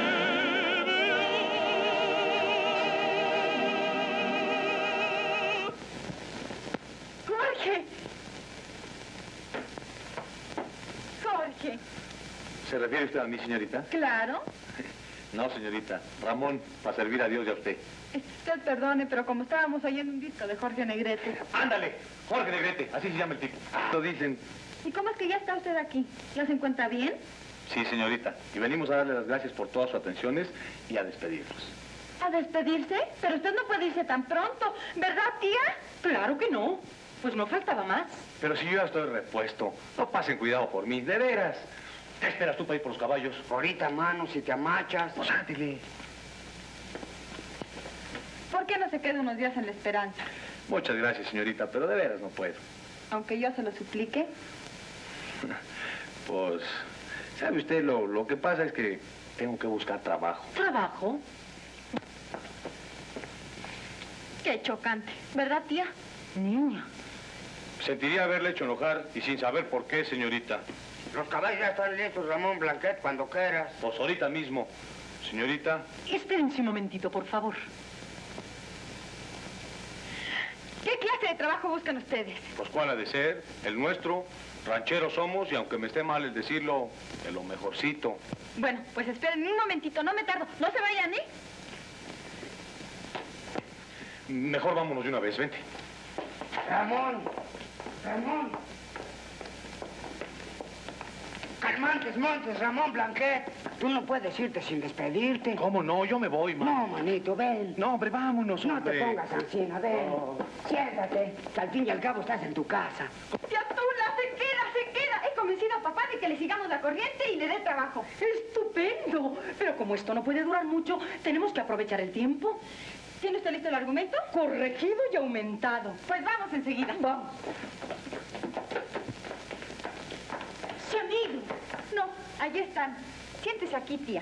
Jorge. Jorge. ¿Se refiere usted a mí, señorita? Claro. No, señorita. Ramón, para servir a Dios y a usted. Usted perdone, pero como estábamos oyendo un disco de Jorge Negrete. ¡Ándale! Jorge Negrete, así se llama el tipo. Lo dicen. ¿Y cómo es que ya está usted aquí? ¿Ya se encuentra bien? Sí, señorita. Y venimos a darle las gracias por todas sus atenciones y a despedirnos. ¿A despedirse? Pero usted no puede irse tan pronto, ¿verdad, tía? Claro que no. Pues no faltaba más. Pero si yo ya estoy repuesto, no pasen cuidado por mí, de veras. ¿Qué esperas tú para ir por los caballos? Ahorita, mano, si te amachas. Pues ándele. ¿Por qué no se queda unos días en la esperanza? Muchas gracias, señorita, pero de veras no puedo. Aunque yo se lo suplique. Pues, ¿sabe usted? Lo, lo que pasa es que tengo que buscar trabajo. ¿Trabajo? Qué chocante, ¿verdad, tía? Niña. Sentiría haberle hecho enojar y sin saber por qué, señorita. Los caballos ya están listos, Ramón Blanquet, cuando quieras. Pues ahorita mismo. Señorita. Espérense un momentito, por favor. ¿Qué clase de trabajo buscan ustedes? Pues cuál ha de ser, el nuestro. Rancheros somos y aunque me esté mal el decirlo, de lo mejorcito. Bueno, pues esperen un momentito, no me tardo. No se vayan, ¿eh? Mejor vámonos de una vez, vente. Ramón, Ramón. Calmantes, Montes, Ramón Blanquet. Tú no puedes irte sin despedirte. ¿Cómo no? Yo me voy, man. No, manito, ven. No, hombre, vámonos, No hombre. te pongas ansina, ven. No. Siéntate, que al fin y al cabo estás en tu casa. ¡Tía Tula, se queda, se queda! He convencido a papá de que le sigamos la corriente y le dé trabajo. ¡Estupendo! Pero como esto no puede durar mucho, tenemos que aprovechar el tiempo. ¿Tiene usted listo el argumento? Corregido y aumentado. Pues vamos enseguida. Vamos. ¡Se han ido! No, allí están. Siéntese aquí, tía.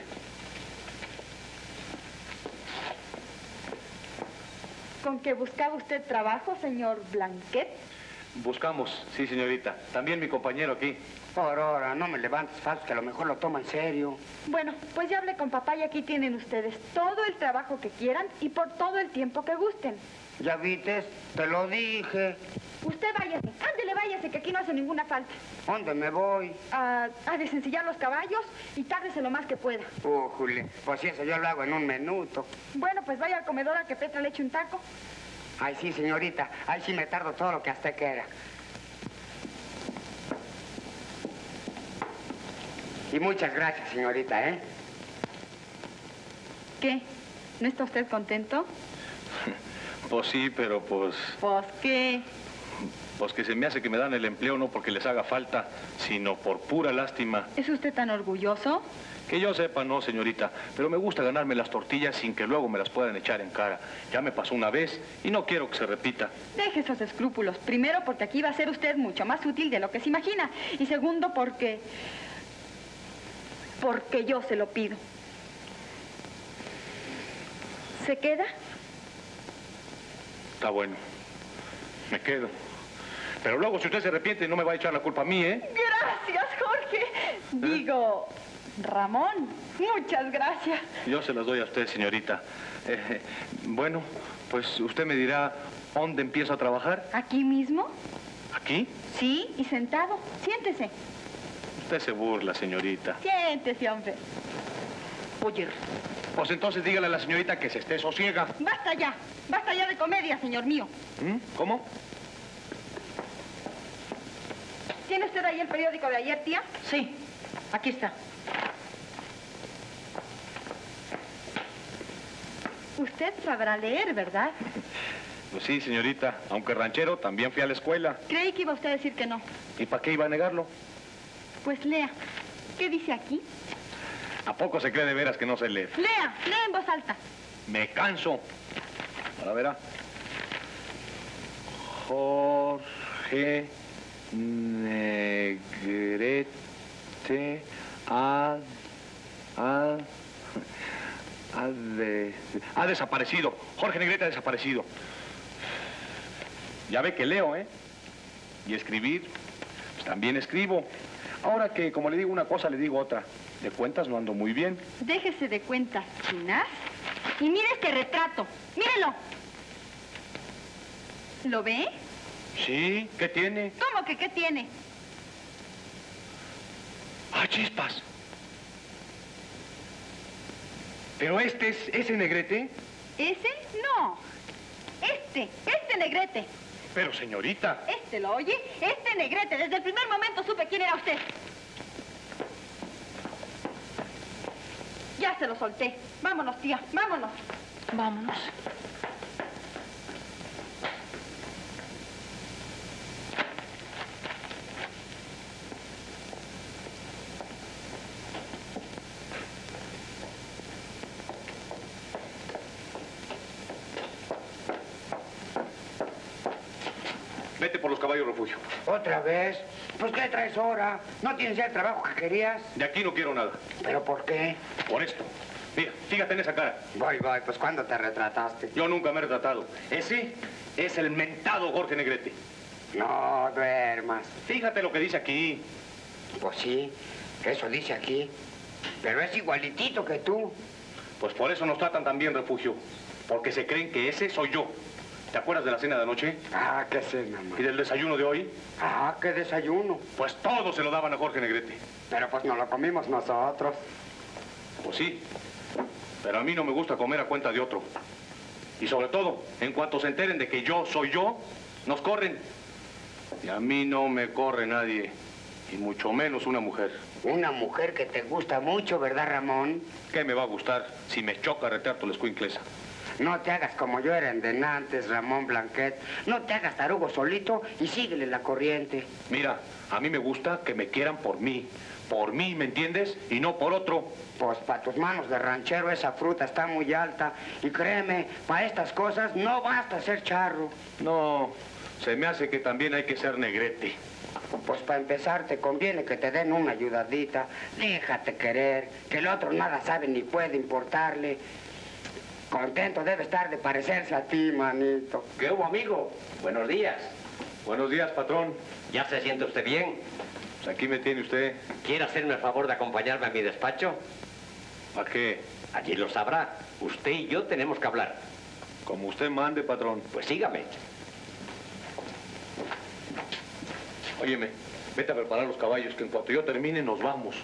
¿Con qué buscaba usted trabajo, señor Blanquet? Buscamos, sí, señorita. También mi compañero aquí. Por ahora, no me levantes falso, que a lo mejor lo toma en serio. Bueno, pues ya hablé con papá y aquí tienen ustedes todo el trabajo que quieran y por todo el tiempo que gusten. Ya viste, te lo dije. Usted váyase, ándele, váyase, que aquí no hace ninguna falta. ¿Dónde me voy? A, a desencillar los caballos y tárdese lo más que pueda. Uh, Juli, pues si eso yo lo hago en un minuto. Bueno, pues vaya al comedor a que Petra le eche un taco. Ay, sí, señorita. Ay, sí me tardo todo lo que hasta quiera. Y muchas gracias, señorita, ¿eh? ¿Qué? ¿No está usted contento? Pues sí, pero pues... Pues, ¿qué? Pues que se me hace que me dan el empleo no porque les haga falta, sino por pura lástima. ¿Es usted tan orgulloso? Que yo sepa, no, señorita, pero me gusta ganarme las tortillas sin que luego me las puedan echar en cara. Ya me pasó una vez y no quiero que se repita. Deje esos escrúpulos. Primero, porque aquí va a ser usted mucho más útil de lo que se imagina. Y segundo, porque... porque yo se lo pido. ¿Se queda? Está bueno. Me quedo. Pero luego, si usted se arrepiente, no me va a echar la culpa a mí, ¿eh? Gracias, Jorge. Digo, Ramón, muchas gracias. Yo se las doy a usted, señorita. Eh, bueno, pues usted me dirá dónde empiezo a trabajar. ¿Aquí mismo? ¿Aquí? Sí, y sentado. Siéntese. Usted se burla, señorita. Siéntese, hombre. Oye, Pues entonces dígale a la señorita que se esté sosiega. Basta ya. Basta ya de comedia, señor mío. ¿Mm? ¿Cómo? ¿Tiene usted ahí el periódico de ayer, tía? sí, aquí está. Usted sabrá leer, ¿verdad? Pues sí, señorita. Aunque ranchero, también fui a la escuela. Creí que iba usted a decir que no. ¿Y para qué iba a negarlo? Pues lea. ¿Qué dice aquí? ¿A poco se cree de veras que no sé leer? Lea, lea en voz alta. Me canso. Ahora verá. Jorge Negrete ha, ha, ha, de- ha desaparecido. Jorge Negrete ha desaparecido. Ya ve que leo, ¿eh? Y escribir, pues también escribo. Ahora que, como le digo una cosa, le digo otra. De cuentas no ando muy bien. Déjese de cuentas, Chinás. Y mire este retrato. ¡Mírelo! ¿Lo ve? Sí, ¿qué tiene? ¿Cómo que qué tiene? ¡Ah, chispas! ¿Pero este es ese Negrete? ¿Ese? No. Este, este Negrete. Pero, señorita... Este, ¿lo oye? Este Negrete. Desde el primer momento supe quién era usted. Ya se lo solté. Vámonos, tía, vámonos. Vámonos. Vete por los caballos, Refugio. ¿Otra vez? Pues, ¿qué traes ahora? ¿No tienes ya el trabajo que querías? De aquí no quiero nada. ¿Pero por qué? Por esto. Mira, fíjate en esa cara. Voy, voy, pues, ¿cuándo te retrataste? Yo nunca me he retratado. Ese es el mentado Jorge Negrete. No duermas. Fíjate lo que dice aquí. Pues sí, eso dice aquí. Pero es igualitito que tú. Pues por eso nos tratan tan bien, Refugio. Porque se creen que ese soy yo. ¿Te acuerdas de la cena de anoche? Ah, qué cena, man. ¿Y del desayuno de hoy? Ah, qué desayuno. Pues todo se lo daban a Jorge Negrete. Pero pues no lo comimos nosotros. Pues sí. Pero a mí no me gusta comer a cuenta de otro. Y sobre todo, en cuanto se enteren de que yo soy yo, nos corren. Y a mí no me corre nadie. Y mucho menos una mujer. Una mujer que te gusta mucho, ¿verdad, Ramón? ¿Qué me va a gustar si me choca retrato la escuinclesa? No te hagas como yo era en Denantes, Ramón Blanquet. No te hagas tarugo solito y síguele la corriente. Mira, a mí me gusta que me quieran por mí. Por mí, ¿me entiendes? Y no por otro. Pues para tus manos de ranchero esa fruta está muy alta. Y créeme, para estas cosas no basta ser charro. No, se me hace que también hay que ser Negrete. Pues para empezar te conviene que te den una ayudadita. Déjate querer, que el otro nada sabe ni puede importarle. Contento debe estar de parecerse a ti, manito. ¿Qué hubo, amigo? Buenos días. Buenos días, patrón. ¿Ya se siente usted bien? Pues aquí me tiene usted. ¿Quiere hacerme el favor de acompañarme a mi despacho? ¿A qué? Allí lo sabrá. Usted y yo tenemos que hablar. Como usted mande, patrón. Pues sígame. Óyeme, vete a preparar los caballos, que en cuanto yo termine nos vamos.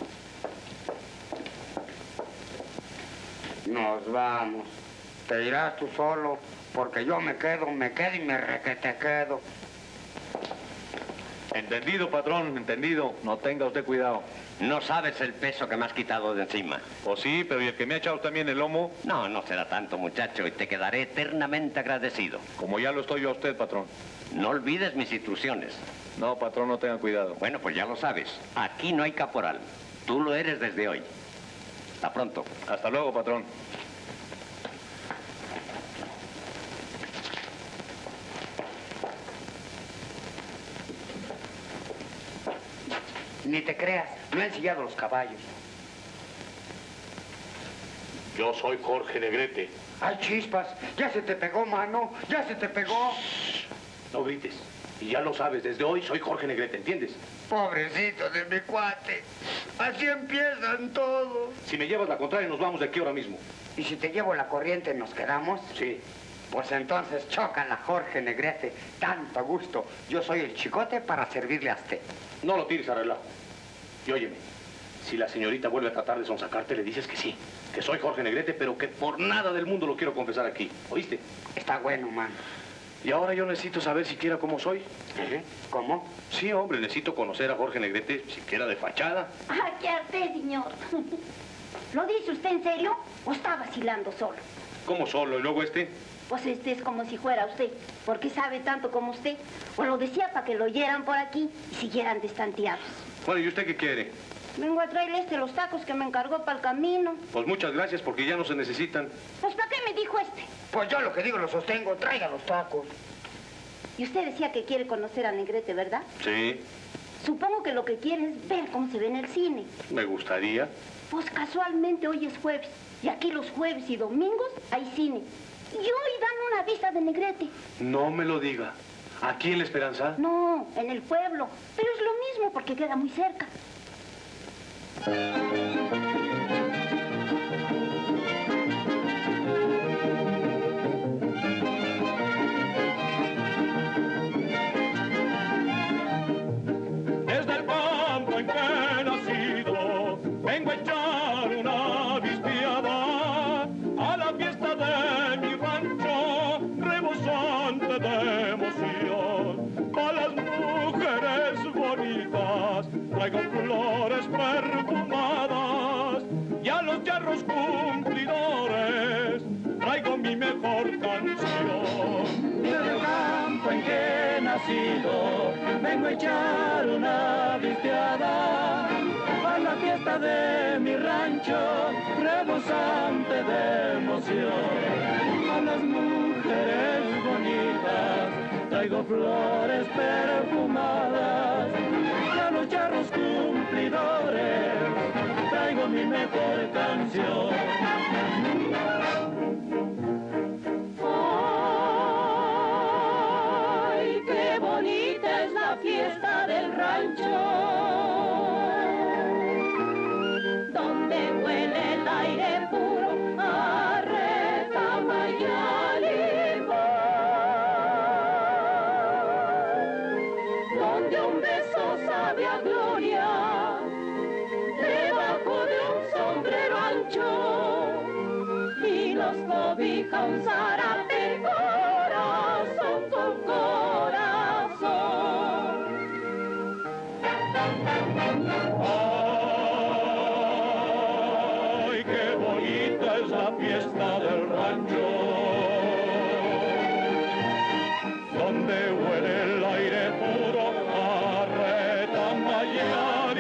Nos vamos. Te irás tú solo, porque yo me quedo, me quedo y me requete quedo. Entendido, patrón, entendido. No tenga usted cuidado. No sabes el peso que me has quitado de encima. Pues sí, pero ¿y el que me ha echado también el lomo? No, no será tanto, muchacho, y te quedaré eternamente agradecido. Como ya lo estoy yo a usted, patrón. No olvides mis instrucciones. No, patrón, no tenga cuidado. Bueno, pues ya lo sabes. Aquí no hay caporal. Tú lo eres desde hoy. Hasta pronto. Hasta luego, patrón. Ni te creas, no he ensillado los caballos. Yo soy Jorge Negrete. ¡Ay, chispas! ¡Ya se te pegó, mano! ¡Ya se te pegó! No grites. Y ya lo sabes, desde hoy soy Jorge Negrete, ¿entiendes? Pobrecito de mi cuate. Así empiezan todos. Si me llevas la contraria, nos vamos de aquí ahora mismo. ¿Y si te llevo la corriente, nos quedamos? Sí. Pues entonces chócala, Jorge Negrete. Tanto gusto. Yo soy el chicote para servirle a usted. No lo tires a relajo. Y óyeme, si la señorita vuelve a tratar de sonsacarte, le dices que sí, que soy Jorge Negrete, pero que por nada del mundo lo quiero confesar aquí. ¿Oíste? Está bueno, man. Y ahora yo necesito saber siquiera cómo soy. ¿Eh? ¿Cómo? Sí, hombre, necesito conocer a Jorge Negrete, siquiera de fachada. ¡Ah, qué arte, señor! ¿Lo dice usted en serio o está vacilando solo? ¿Cómo solo? ¿Y luego este? Pues este es como si fuera usted, porque sabe tanto como usted. O lo decía para que lo oyeran por aquí y siguieran destanteados. Bueno, ¿y usted qué quiere? Vengo a traerle este los tacos que me encargó para el camino. Pues muchas gracias, porque ya no se necesitan. Pues ¿para qué me dijo este? Pues yo lo que digo lo sostengo. Traiga los tacos. Y usted decía que quiere conocer a Negrete, ¿verdad? Sí. Supongo que lo que quiere es ver cómo se ve en el cine. Me gustaría. Pues casualmente hoy es jueves. Y aquí los jueves y domingos hay cine. Y hoy dan una vista de Negrete. No me lo diga. ¿Aquí en La Esperanza? No, en el pueblo. Pero es lo mismo porque queda muy cerca. Desde el campo en que he nacido, vengo a echar una vistiada a la fiesta de mi rancho, rebosante de emoción. A las mujeres bonitas traigo flores perfumadas y a los charros cumplidores traigo mi mejor canción. Desde el campo en que he nacido, vengo a echar una vistiada a la fiesta de mi rancho, rebosante de emoción. A las mujeres bonitas traigo flores perfumadas y a los charros cumplidores traigo mi mejor canción. ¡Ay, qué bonita es la fiesta del rancho! Donde huele el aire puro a retama y a limón. Donde un beso sabe a gloria debajo de un sombrero ancho y los cobija un zarape corazón con corazón. Ay, qué bonita es la fiesta del rancho, donde huele el aire puro a retama y a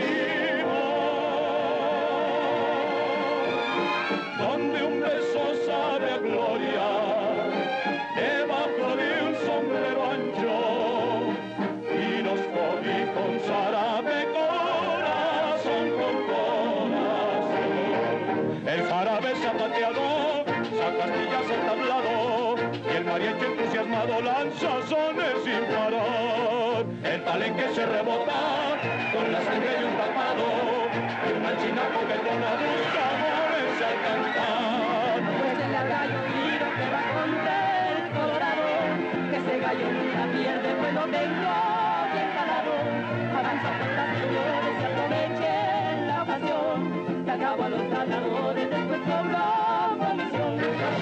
limón, donde un beso sabe a gloria debajo de un sombrero ancho y los cobija un zarape corazón con corazón. El jarabe zapateado saca astillas al tablado y el mariachi entusiasmado lanza sones sin parar. El palenque se rebota con la sangre de un tapado y una china coquetona busca amores al cantar. Pues el gallo oído que va contra el colorado, que ese gallo nunca pierde, pues lo tengo bien parado. Avanza por las señores y aprovechen la ocasión, que acabo a los ganadores después con la comisión.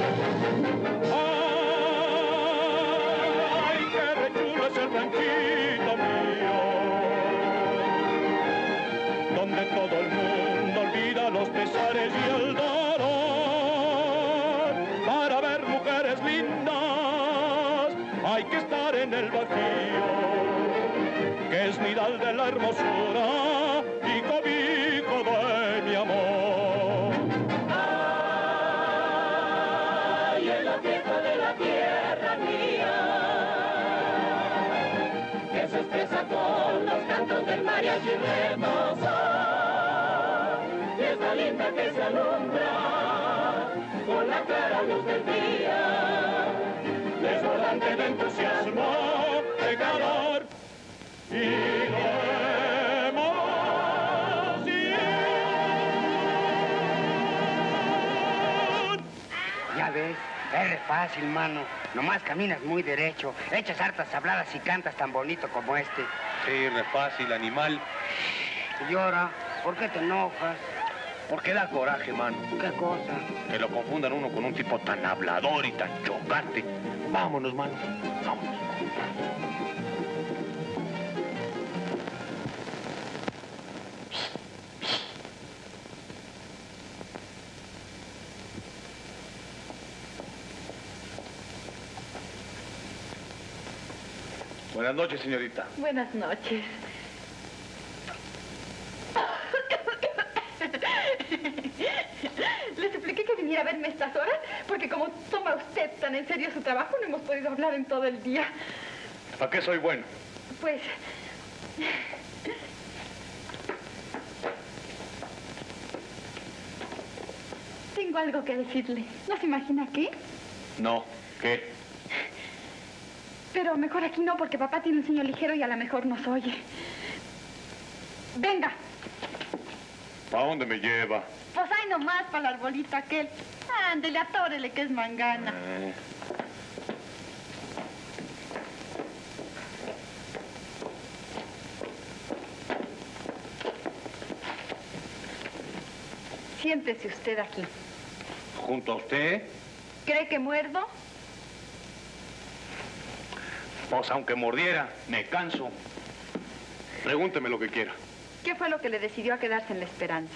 Ay, qué rechulo es el ranchito mío, donde todo el mundo olvida los pesares y el dolor. Para ver mujeres lindas hay que estar en el Bajío, que es nidal de la hermosura y cobijo de mi amor. Ay, en la fiesta de la tierra mía, que se expresa con los cantos del mariachi hermoso, fiesta linda que se alumbra con la clara luz del día, Desbordante de entusiasmo, de calor y de emoción. Ya ves, es re fácil, mano. Nomás caminas muy derecho, echas hartas habladas y cantas tan bonito como este. Sí, re fácil, animal. Y ahora, ¿por qué te enojas? Porque da coraje, mano. ¿Qué cosa? Que lo confundan uno con un tipo tan hablador y tan chocante. Vámonos, mano. Vámonos. Buenas noches, señorita. Buenas noches. Le supliqué que viniera a verme estas horas, porque como toma usted tan en serio su trabajo, no hemos podido hablar en todo el día. ¿Para qué soy bueno? Pues... Tengo algo que decirle. ¿No se imagina qué? No. ¿Qué? Pero mejor aquí no, porque papá tiene un sueño ligero y a lo mejor nos oye. Venga. ¿Para dónde me lleva? Pues ahí nomás, para el arbolito aquel. Ándele, atórele, que es mangana. Eh. Siéntese usted aquí. ¿Junto a usted? ¿Cree que muerdo? Pues aunque mordiera, me canso. Pregúnteme lo que quiera. ¿Qué fue lo que le decidió a quedarse en La Esperanza?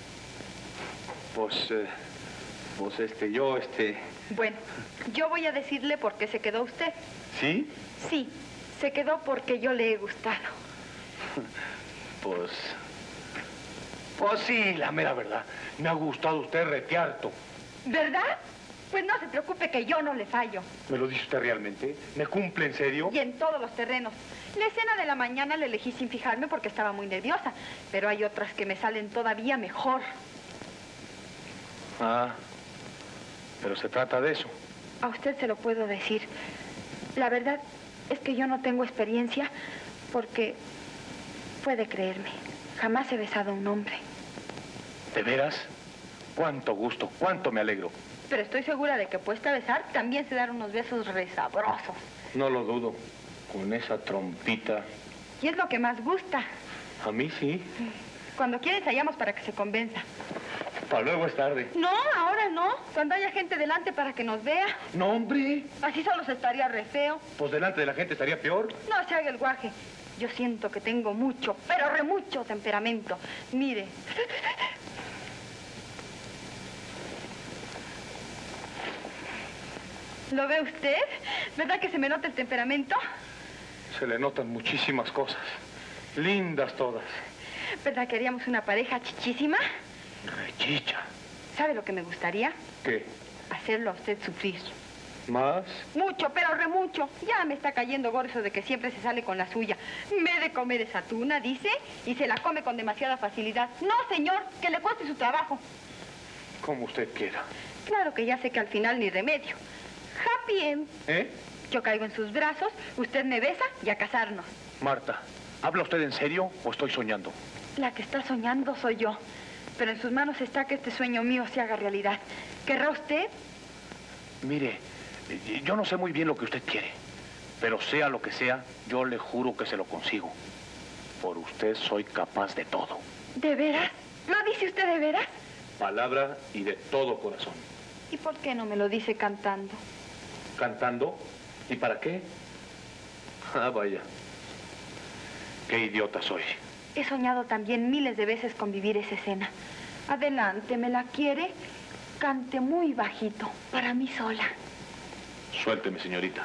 Pues, eh, pues este, yo, este... Bueno, yo voy a decirle por qué se quedó usted. ¿Sí? Sí, se quedó porque yo le he gustado. Pues... Pues sí, la mera verdad. Me ha gustado usted retearto. ¿Verdad? Pues no se preocupe que yo no le fallo. ¿Me lo dice usted realmente? ¿Me cumple en serio? Y en todos los terrenos. La escena de la mañana la elegí sin fijarme porque estaba muy nerviosa. Pero hay otras que me salen todavía mejor. Ah, pero se trata de eso. A usted se lo puedo decir. La verdad es que yo no tengo experiencia porque, puede creerme, jamás he besado a un hombre. ¿De veras? Cuánto gusto, cuánto me alegro. Pero estoy segura de que puesta a besar también se dan unos besos resabrosos. No lo dudo. Con esa trompita. Y es lo que más gusta. A mí sí. Cuando quiera ensayamos para que se convenza. Para luego es tarde. No, ahora no. Cuando haya gente delante para que nos vea. No, hombre. Así solo se estaría re feo. Pues delante de la gente estaría peor. No se haga el guaje. Yo siento que tengo mucho, pero re mucho temperamento. Mire. ¿Lo ve usted? ¿Verdad que se me nota el temperamento? Se le notan muchísimas cosas. Lindas todas. ¿Verdad que haríamos una pareja chichísima? Rechicha. ¿Sabe lo que me gustaría? ¿Qué? Hacerlo a usted sufrir. ¿Más? Mucho, pero re mucho. Ya me está cayendo gordo de que siempre se sale con la suya. Me de comer esa tuna, dice, y se la come con demasiada facilidad. No, señor, que le cueste su trabajo. Como usted quiera. Claro que ya sé que al final ni remedio. Happy end. ¿Eh? Yo caigo en sus brazos, usted me besa y a casarnos. Marta, ¿habla usted en serio o estoy soñando? La que está soñando soy yo. Pero en sus manos está que este sueño mío se haga realidad. ¿Querrá usted? Mire, yo no sé muy bien lo que usted quiere. Pero sea lo que sea, yo le juro que se lo consigo. Por usted soy capaz de todo. ¿De veras? ¿Lo dice usted de veras? Palabra y de todo corazón. ¿Y por qué no me lo dice cantando? ¿Cantando? ¿Y para qué? Ah, vaya. Qué idiota soy. He soñado también miles de veces con vivir esa escena. Adelante, ¿me la quiere? Cante muy bajito, para mí sola. Suélteme, señorita.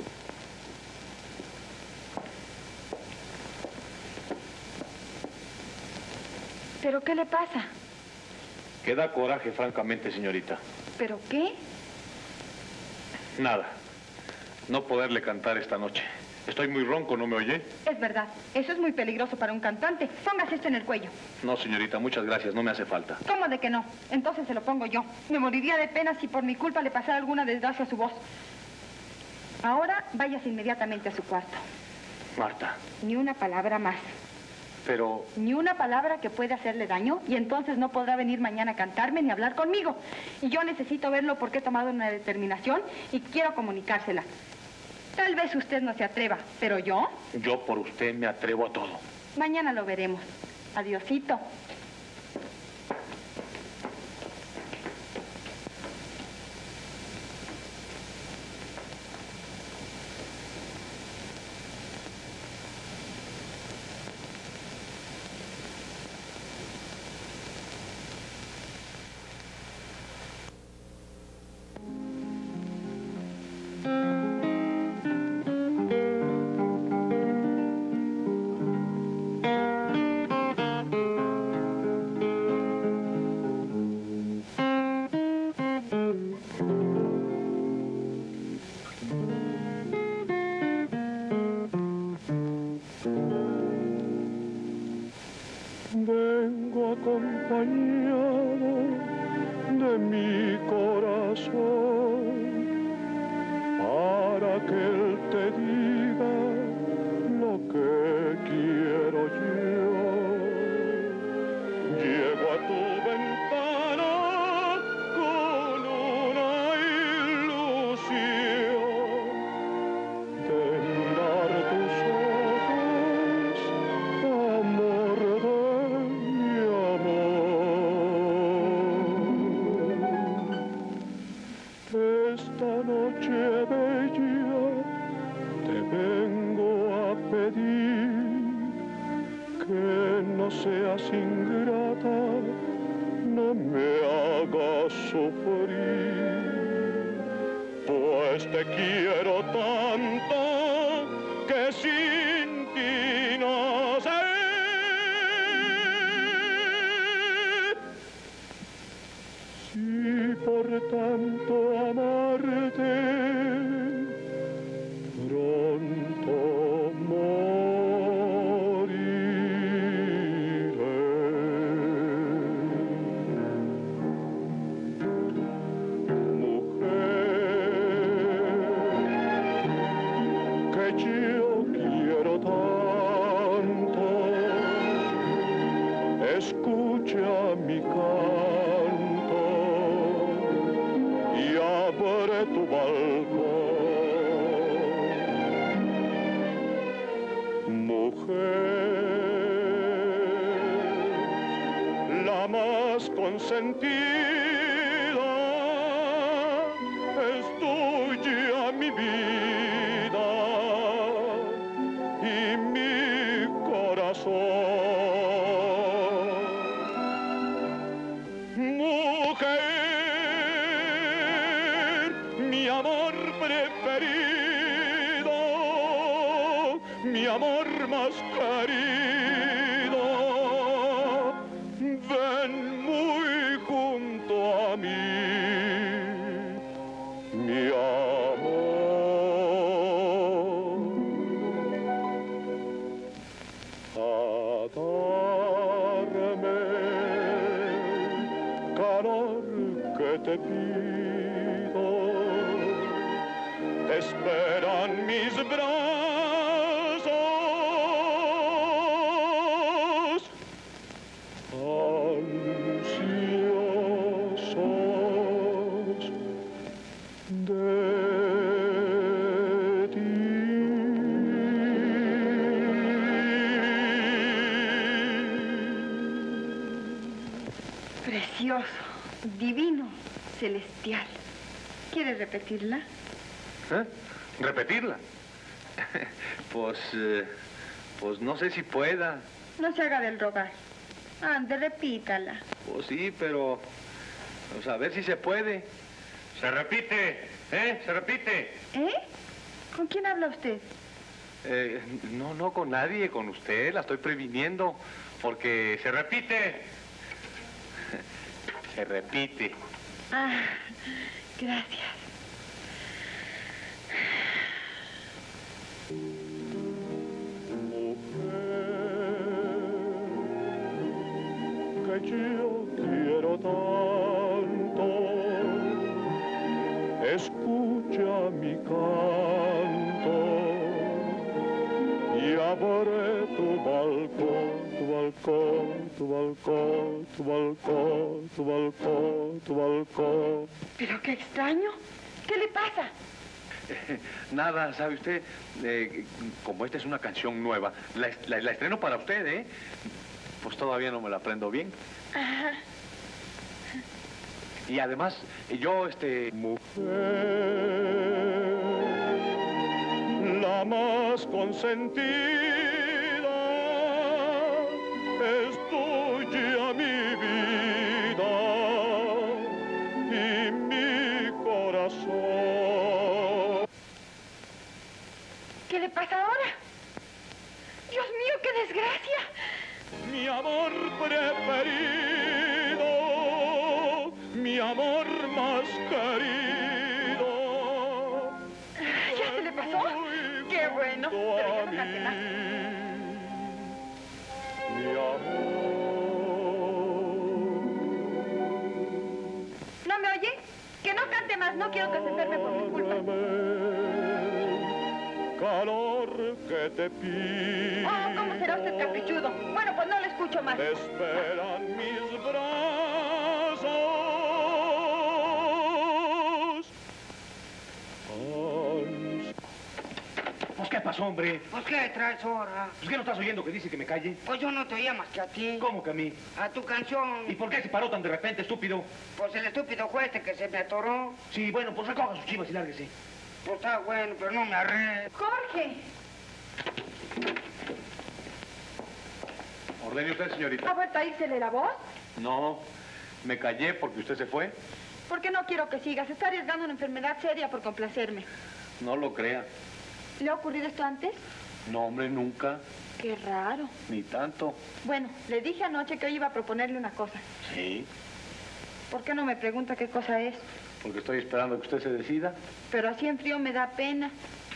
¿Pero qué le pasa? Que da coraje, francamente, señorita. ¿Pero qué? Nada. No poderle cantar esta noche. Estoy muy ronco, ¿no me oye? Es verdad. Eso es muy peligroso para un cantante. Póngase esto en el cuello. No, señorita, muchas gracias. No me hace falta. ¿Cómo de que no? Entonces se lo pongo yo. Me moriría de pena si por mi culpa le pasara alguna desgracia a su voz. Ahora váyase inmediatamente a su cuarto. Marta. Ni una palabra más. Pero... Ni una palabra que pueda hacerle daño y entonces no podrá venir mañana a cantarme ni hablar conmigo. Y yo necesito verlo porque he tomado una determinación y quiero comunicársela. Tal vez usted no se atreva, pero yo... Yo por usted me atrevo a todo. Mañana lo veremos. Adiosito. de mi corazón para que él te diga lo que quiero yo. Llego a tu ventana con una ilusión de mirar tus ojos, amor de mi amor. Esta noche bella te vengo a pedir que no seas ingrata, no me hagas sufrir, pues te quiero tanto que sin ti no sé. Si por tanto amarte pronto moriré. Mujer que yo quiero tanto, escucha mi canto y abre tu balcón. Mujer, la más consentida, es tuya mi vida y mi corazón. Mujer, mi amor preferido, mi amor más querido, ven muy junto a mí, mi amor, a darme calor que te pido. Te esperan mis brazos ansiosos de ti. Precioso, divino, celestial. ¿Quieres repetirla? ¿Eh? ¿Repetirla? Pues, eh, pues no sé si pueda. No se haga del rogar. Ande, repítala. Pues sí, pero, pues a ver si se puede. Se repite, ¿eh? Se repite. ¿Eh? ¿Con quién habla usted? Eh, no, no con nadie, con usted. La estoy previniendo, porque se repite. Se repite. Ah, gracias. Que yo quiero tanto, escucha mi canto y abre tu balcón, tu balcón, tu balcón, tu balcón, tu balcón, tu balcón. Pero qué extraño. ¿Qué le pasa? Nada, ¿sabe usted? Eh, como esta es una canción nueva, la, la, la estreno para usted, ¿eh? Pues todavía no me la aprendo bien. Ajá. Y además, yo, este... Mujer, la más consentida, es tuya mi vida y mi corazón. ¿Qué le pasa ahora? Dios mío, qué desgracia. Mi amor preferido, mi amor más querido. ¿Ya se le pasó? Qué bueno. Deberíamos cantar. Mi amor. más, no quiero que se enferme por mi culpa. Calor que te pido. Oh, ¿cómo será usted caprichudo? Bueno, pues no le escucho más. Te esperan mis brazos. Pues, ¿qué pasó, hombre? ¿Pues qué traes ahora? ¿Pues qué no estás oyendo que dice que me calle? Pues yo no te oía más que a ti. ¿Cómo que a mí? A tu canción. ¿Y por qué se paró tan de repente, estúpido? Pues el estúpido juez que se me atoró. Sí, bueno, pues recoja sus chivas y lárguese. Pues está bueno, pero no me arre. Jorge. Ordene usted, señorita. ¿Ha vuelto a írsele la voz? No, me callé porque usted se fue. Porque no quiero que siga. Se está arriesgando una enfermedad seria por complacerme. No lo crea. ¿Le ha ocurrido esto antes? No, hombre, nunca. Qué raro. Ni tanto. Bueno, le dije anoche que hoy iba a proponerle una cosa. Sí, ¿Por qué no me pregunta qué cosa es? porque estoy esperando que usted se decida. Pero así en frío me da pena.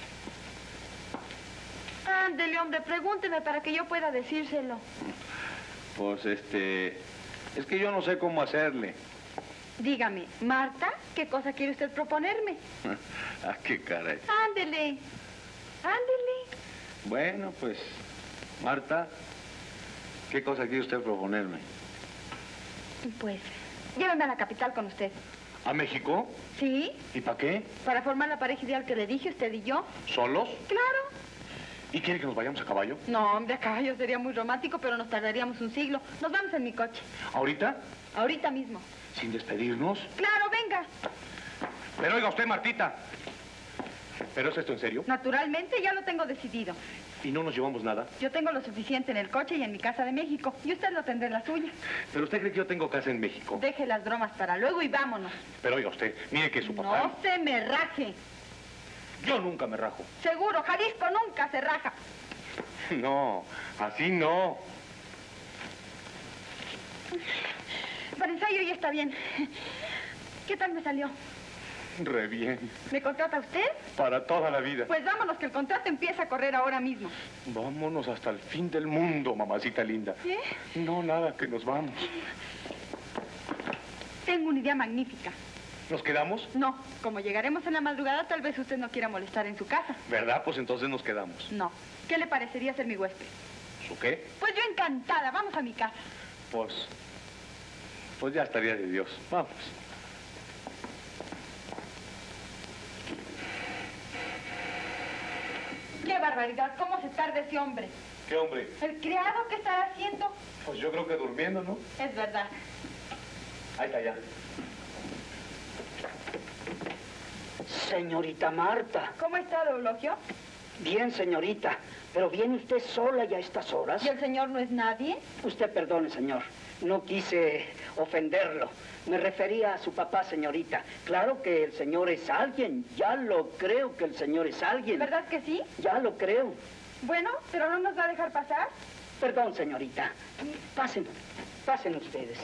Ándele, hombre, pregúnteme para que yo pueda decírselo. Pues, este... Es que yo no sé cómo hacerle. Dígame, Marta, ¿qué cosa quiere usted proponerme? Ah, qué caray. Ándele, ándele. Bueno, pues, Marta, ¿qué cosa quiere usted proponerme? Pues, lléveme a la capital con usted. ¿A México? ¿Sí? ¿Y para qué? Para formar la pareja ideal que le dije, usted y yo. ¿Solos? Claro. ¿Y quiere que nos vayamos a caballo? No, hombre, a caballo sería muy romántico, pero nos tardaríamos un siglo. Nos vamos en mi coche. ¿Ahorita? Ahorita mismo. ¿Sin despedirnos? Claro, venga. Pero oiga usted, Martita. ¿Pero es esto en serio? Naturalmente, ya lo tengo decidido. ¿Y no nos llevamos nada? Yo tengo lo suficiente en el coche y en mi casa de México. Y usted lo tendrá en la suya. ¿Pero usted cree que yo tengo casa en México? Deje las bromas para luego y vámonos. Pero oiga usted, mire que su papá... No se me raje. Yo nunca me rajo. Seguro, Jalisco nunca se raja. No, así no. Para ensayo ya está bien. ¿Qué tal me salió? Re bien. ¿Me contrata usted? Para toda la vida. Pues vámonos, que el contrato empieza a correr ahora mismo. Vámonos hasta el fin del mundo, mamacita linda. ¿Qué? No, nada, que nos vamos. Tengo una idea magnífica. ¿Nos quedamos? No, como llegaremos en la madrugada, tal vez usted no quiera molestar en su casa. ¿Verdad? Pues entonces nos quedamos. No. ¿Qué le parecería ser mi huésped? ¿Su qué? Pues yo encantada. Vamos a mi casa. Pues... Pues ya estaría de Dios. Vamos. ¡Qué barbaridad! ¿Cómo se tarda ese hombre? ¿Qué hombre? ¿El criado qué estará haciendo? Pues yo creo que durmiendo, ¿no? Es verdad. Ahí está ya. Señorita Marta. ¿Cómo está, Eulogio? Bien, señorita. Pero viene usted sola ya a estas horas. ¿Y el señor no es nadie? Usted perdone, señor. No quise ofenderlo. Me refería a su papá, señorita. Claro que el señor es alguien. Ya lo creo que el señor es alguien. ¿Verdad que sí? Ya lo creo. Bueno, ¿pero no nos va a dejar pasar? Perdón, señorita. Pasen. Pasen ustedes.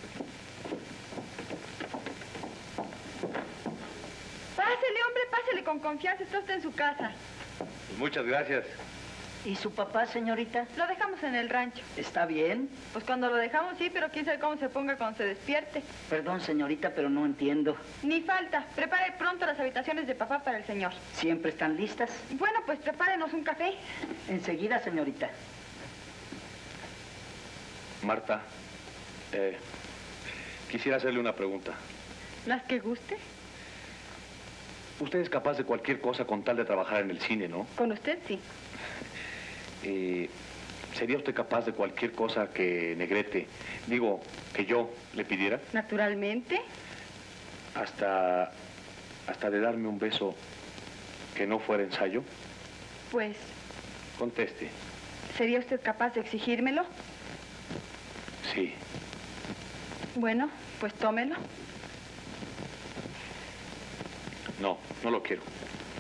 Pásele, hombre, pásele con confianza. Está usted en su casa. Pues muchas gracias. ¿Y su papá, señorita? Lo dejamos en el rancho. ¿Está bien? Pues cuando lo dejamos, sí, pero quién sabe cómo se ponga cuando se despierte. Perdón, señorita, pero no entiendo. Ni falta. Prepare pronto las habitaciones de papá para el señor. ¿Siempre están listas? Bueno, pues prepárenos un café. Enseguida, señorita. Marta, eh, quisiera hacerle una pregunta. ¿Las que guste? Usted es capaz de cualquier cosa con tal de trabajar en el cine, ¿no? Con usted, sí. Eh, ¿Sería usted capaz de cualquier cosa que Negrete, digo, que yo le pidiera? Naturalmente. Hasta, hasta de darme un beso que no fuera ensayo. Pues, Conteste. ¿sería usted capaz de exigírmelo? Sí. Bueno, pues tómelo. No, no lo quiero.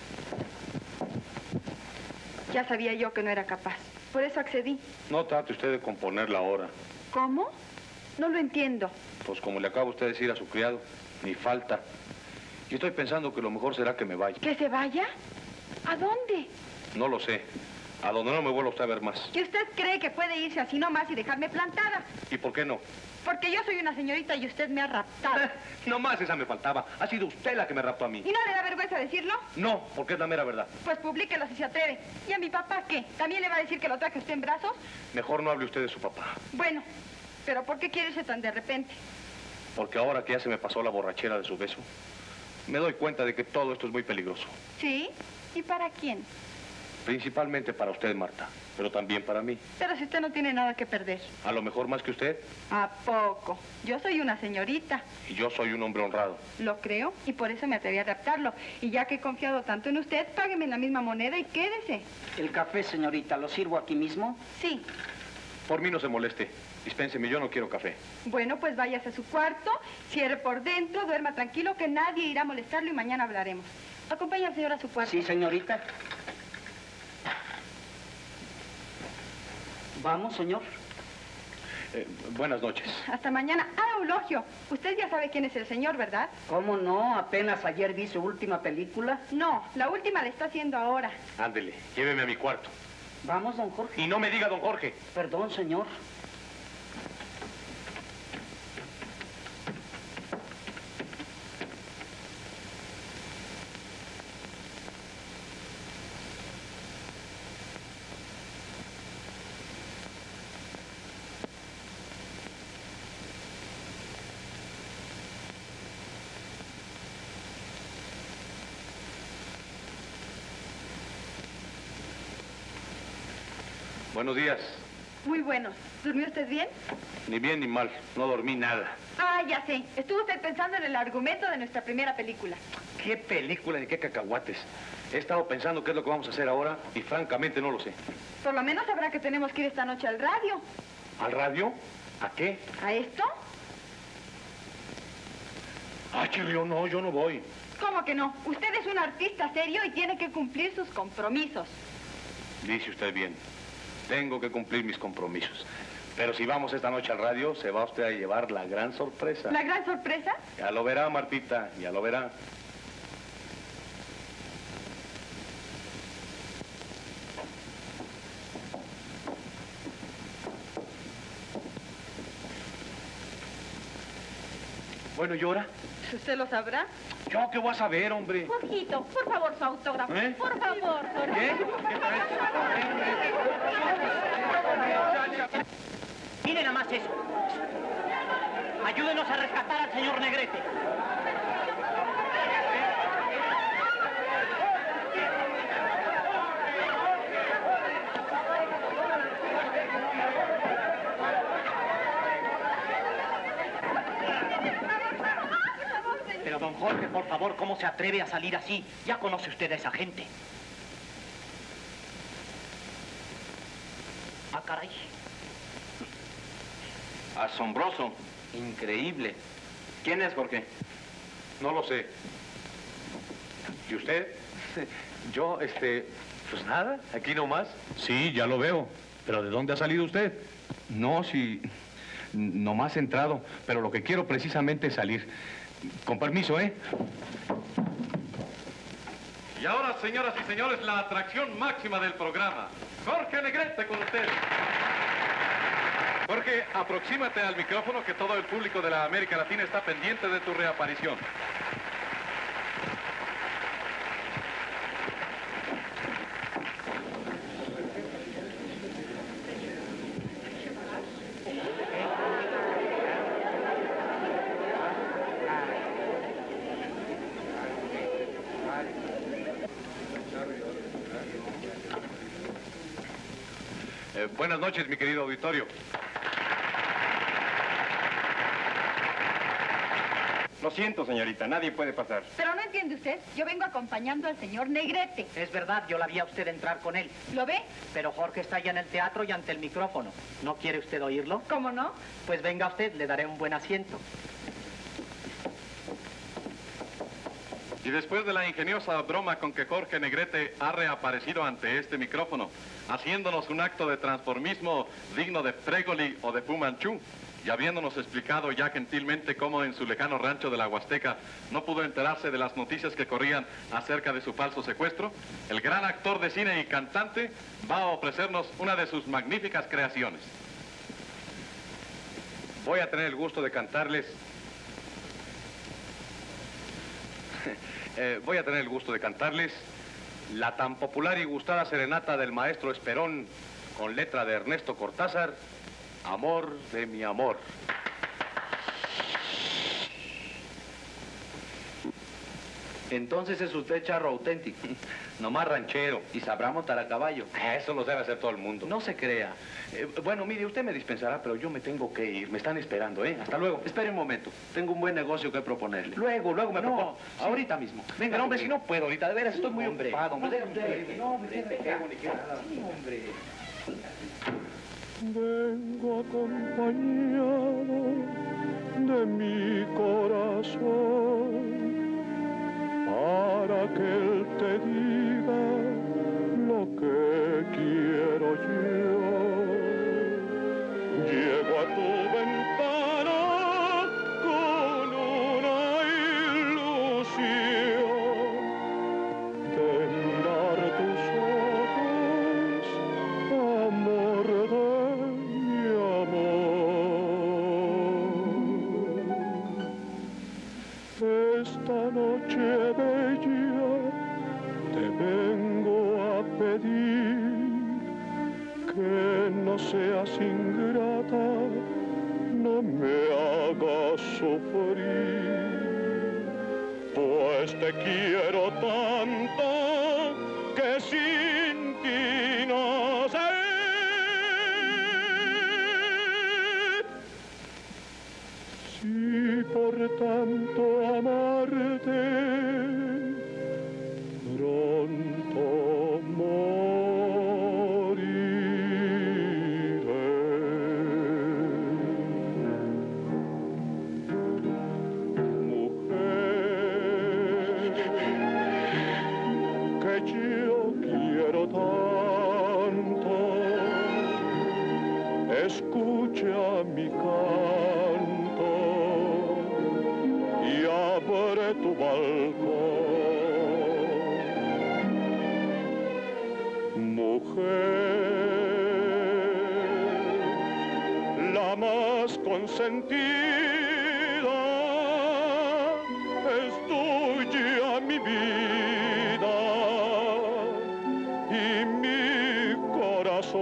Ya sabía yo que no era capaz. Por eso accedí. No trate usted de componerla ahora. ¿Cómo? No lo entiendo. Pues como le acaba usted de decir a su criado, ni falta. Y estoy pensando que lo mejor será que me vaya. ¿Que se vaya? ¿A dónde? No lo sé. A donde no me vuelva usted a ver más. ¿Que usted cree que puede irse así nomás y dejarme plantada? ¿Y por qué no? Porque yo soy una señorita y usted me ha raptado. Nomás esa me faltaba. Ha sido usted la que me raptó a mí. ¿Y no le da vergüenza decirlo? No, porque es la mera verdad. Pues publíquelo si se atreve. ¿Y a mi papá qué? ¿También le va a decir que lo traje usted en brazos? Mejor no hable usted de su papá. Bueno, pero ¿por qué quiere irse tan de repente? Porque ahora que ya se me pasó la borrachera de su beso, me doy cuenta de que todo esto es muy peligroso. ¿Sí? ¿Y para quién? Principalmente para usted, Marta, pero también para mí. Pero si usted no tiene nada que perder. A lo mejor más que usted. ¿A poco? Yo soy una señorita. Y yo soy un hombre honrado. Lo creo, y por eso me atreví a raptarlo. Y ya que he confiado tanto en usted, págueme en la misma moneda y quédese. El café, señorita, ¿lo sirvo aquí mismo? Sí. Por mí no se moleste. Dispénseme, yo no quiero café. Bueno, pues váyase a su cuarto, cierre por dentro, duerma tranquilo, que nadie irá a molestarlo y mañana hablaremos. Acompaña al señor a su cuarto. Sí, señorita. Vamos, señor. Eh, buenas noches. Hasta mañana. Ah, Eulogio, usted ya sabe quién es el señor, ¿verdad? ¿Cómo no? Apenas ayer vi su última película. No, la última la está haciendo ahora. Ándele, lléveme a mi cuarto. Vamos, don Jorge. Y no me diga don Jorge. Perdón, señor. Buenos días. Muy buenos. ¿Durmió usted bien? Ni bien ni mal. No dormí nada. Ah, ya sé. Estuvo usted pensando en el argumento de nuestra primera película. ¿Qué película ni qué cacahuates? He estado pensando qué es lo que vamos a hacer ahora y francamente no lo sé. Por lo menos sabrá que tenemos que ir esta noche al radio. ¿Al radio? ¿A qué? ¿A esto? Ah, yo no, yo no voy. ¿Cómo que no? Usted es un artista serio y tiene que cumplir sus compromisos. Dice usted bien. Tengo que cumplir mis compromisos. Pero si vamos esta noche al radio, se va usted a llevar la gran sorpresa. ¿La gran sorpresa? Ya lo verá, Martita, ya lo verá. Bueno, ¿y ahora? ¿Usted lo sabrá? ¿Yo qué voy a saber, hombre? Jorgito, por favor, su autógrafo. ¿Eh? Por favor, Jorge. ¿Qué? Miren nada más eso. Ayúdenos a rescatar al señor Negrete. Pero, don Jorge, por favor, ¿cómo se atreve a salir así? Ya conoce usted a esa gente. Ah, caray. Asombroso. Increíble. ¿Quién es, Jorge? No lo sé. ¿Y usted? Yo, este... Pues nada, aquí nomás. Sí, ya lo veo. ¿Pero de dónde ha salido usted? No, si... Nomás he entrado, pero lo que quiero precisamente es salir. Con permiso, ¿eh? Y ahora, señoras y señores, la atracción máxima del programa. Jorge Negrete con ustedes. Jorge, aproxímate al micrófono que todo el público de la América Latina está pendiente de tu reaparición. Eh, buenas noches, mi querido auditorio. Lo siento, señorita, nadie puede pasar. Pero no entiende usted, yo vengo acompañando al señor Negrete. Es verdad, yo la vi a usted entrar con él. ¿Lo ve? Pero Jorge está allá en el teatro y ante el micrófono. ¿No quiere usted oírlo? ¿Cómo no? Pues venga usted, le daré un buen asiento. Y después de la ingeniosa broma con que Jorge Negrete ha reaparecido ante este micrófono, haciéndonos un acto de transformismo digno de Fregoli o de Fu Manchu, y habiéndonos explicado ya gentilmente cómo en su lejano rancho de la Huasteca no pudo enterarse de las noticias que corrían acerca de su falso secuestro, el gran actor de cine y cantante va a ofrecernos una de sus magníficas creaciones. Voy a tener el gusto de cantarles... eh, voy a tener el gusto de cantarles la tan popular y gustada serenata del maestro Esperón, con letra de Ernesto Cortázar, Amor de mi amor. Entonces es usted charro auténtico, nomás ranchero, y sabrá montar a caballo. Eso lo debe hacer todo el mundo. No se crea. Eh, bueno, mire, usted me dispensará, pero yo me tengo que ir. Me están esperando, ¿eh? Hasta luego. Espere un momento. Tengo un buen negocio que proponerle. Luego, luego me No, propongo. sí. Ahorita mismo. Venga, Pero, hombre, conmigo. si no puedo ahorita, de veras, estoy muy Hombre, ocupado. Hombre, no, hombre, no, hombre, venga. Sí, hombre. Vengo acompañado de mi corazón para que él te diga lo que quiero yo. Llego a tu ventana con una ilusión de mirar tus ojos, amor de mi amor. Esta noche bella te vengo a pedir que no seas ingrata, no me hagas sufrir, pues te quiero tanto que sin ti no sé si por tanto amarte pronto moriré. Mujer, que yo quiero tanto, escucha mi canto y abre tu balcón. Mujer, la más consentida, es tuya mi vida y mi corazón.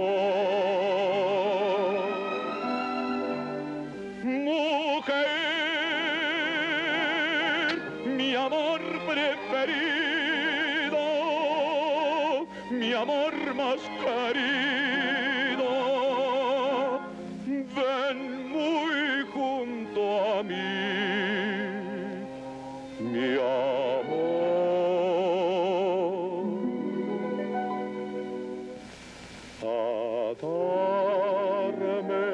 Mujer, mi amor preferido, mi amor más querido, ven muy junto a mí, mi amor, a darme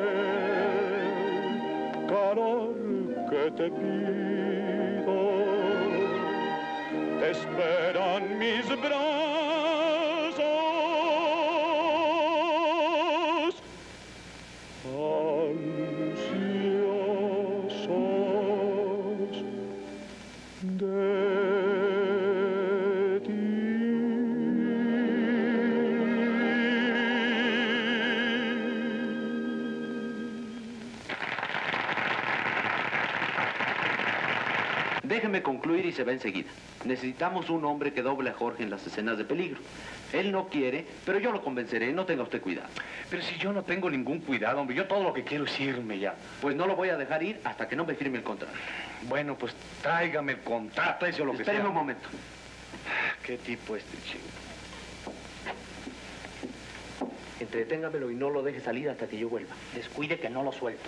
calor que te pido, te esperan mis brazos, ansiosos de ti. Déjeme concluir y se va enseguida. Necesitamos un hombre que doble a Jorge en las escenas de peligro. Él no quiere, pero yo lo convenceré, no tenga usted cuidado. Pero si yo no tengo ningún cuidado, hombre, yo todo lo que quiero es irme ya. Pues no lo voy a dejar ir hasta que no me firme el contrato. Bueno, pues tráigame el contrato, eso o lo que sea. Espéreme un momento. ¿Qué tipo este chico? Entreténgamelo y no lo deje salir hasta que yo vuelva. Descuide que no lo suelto.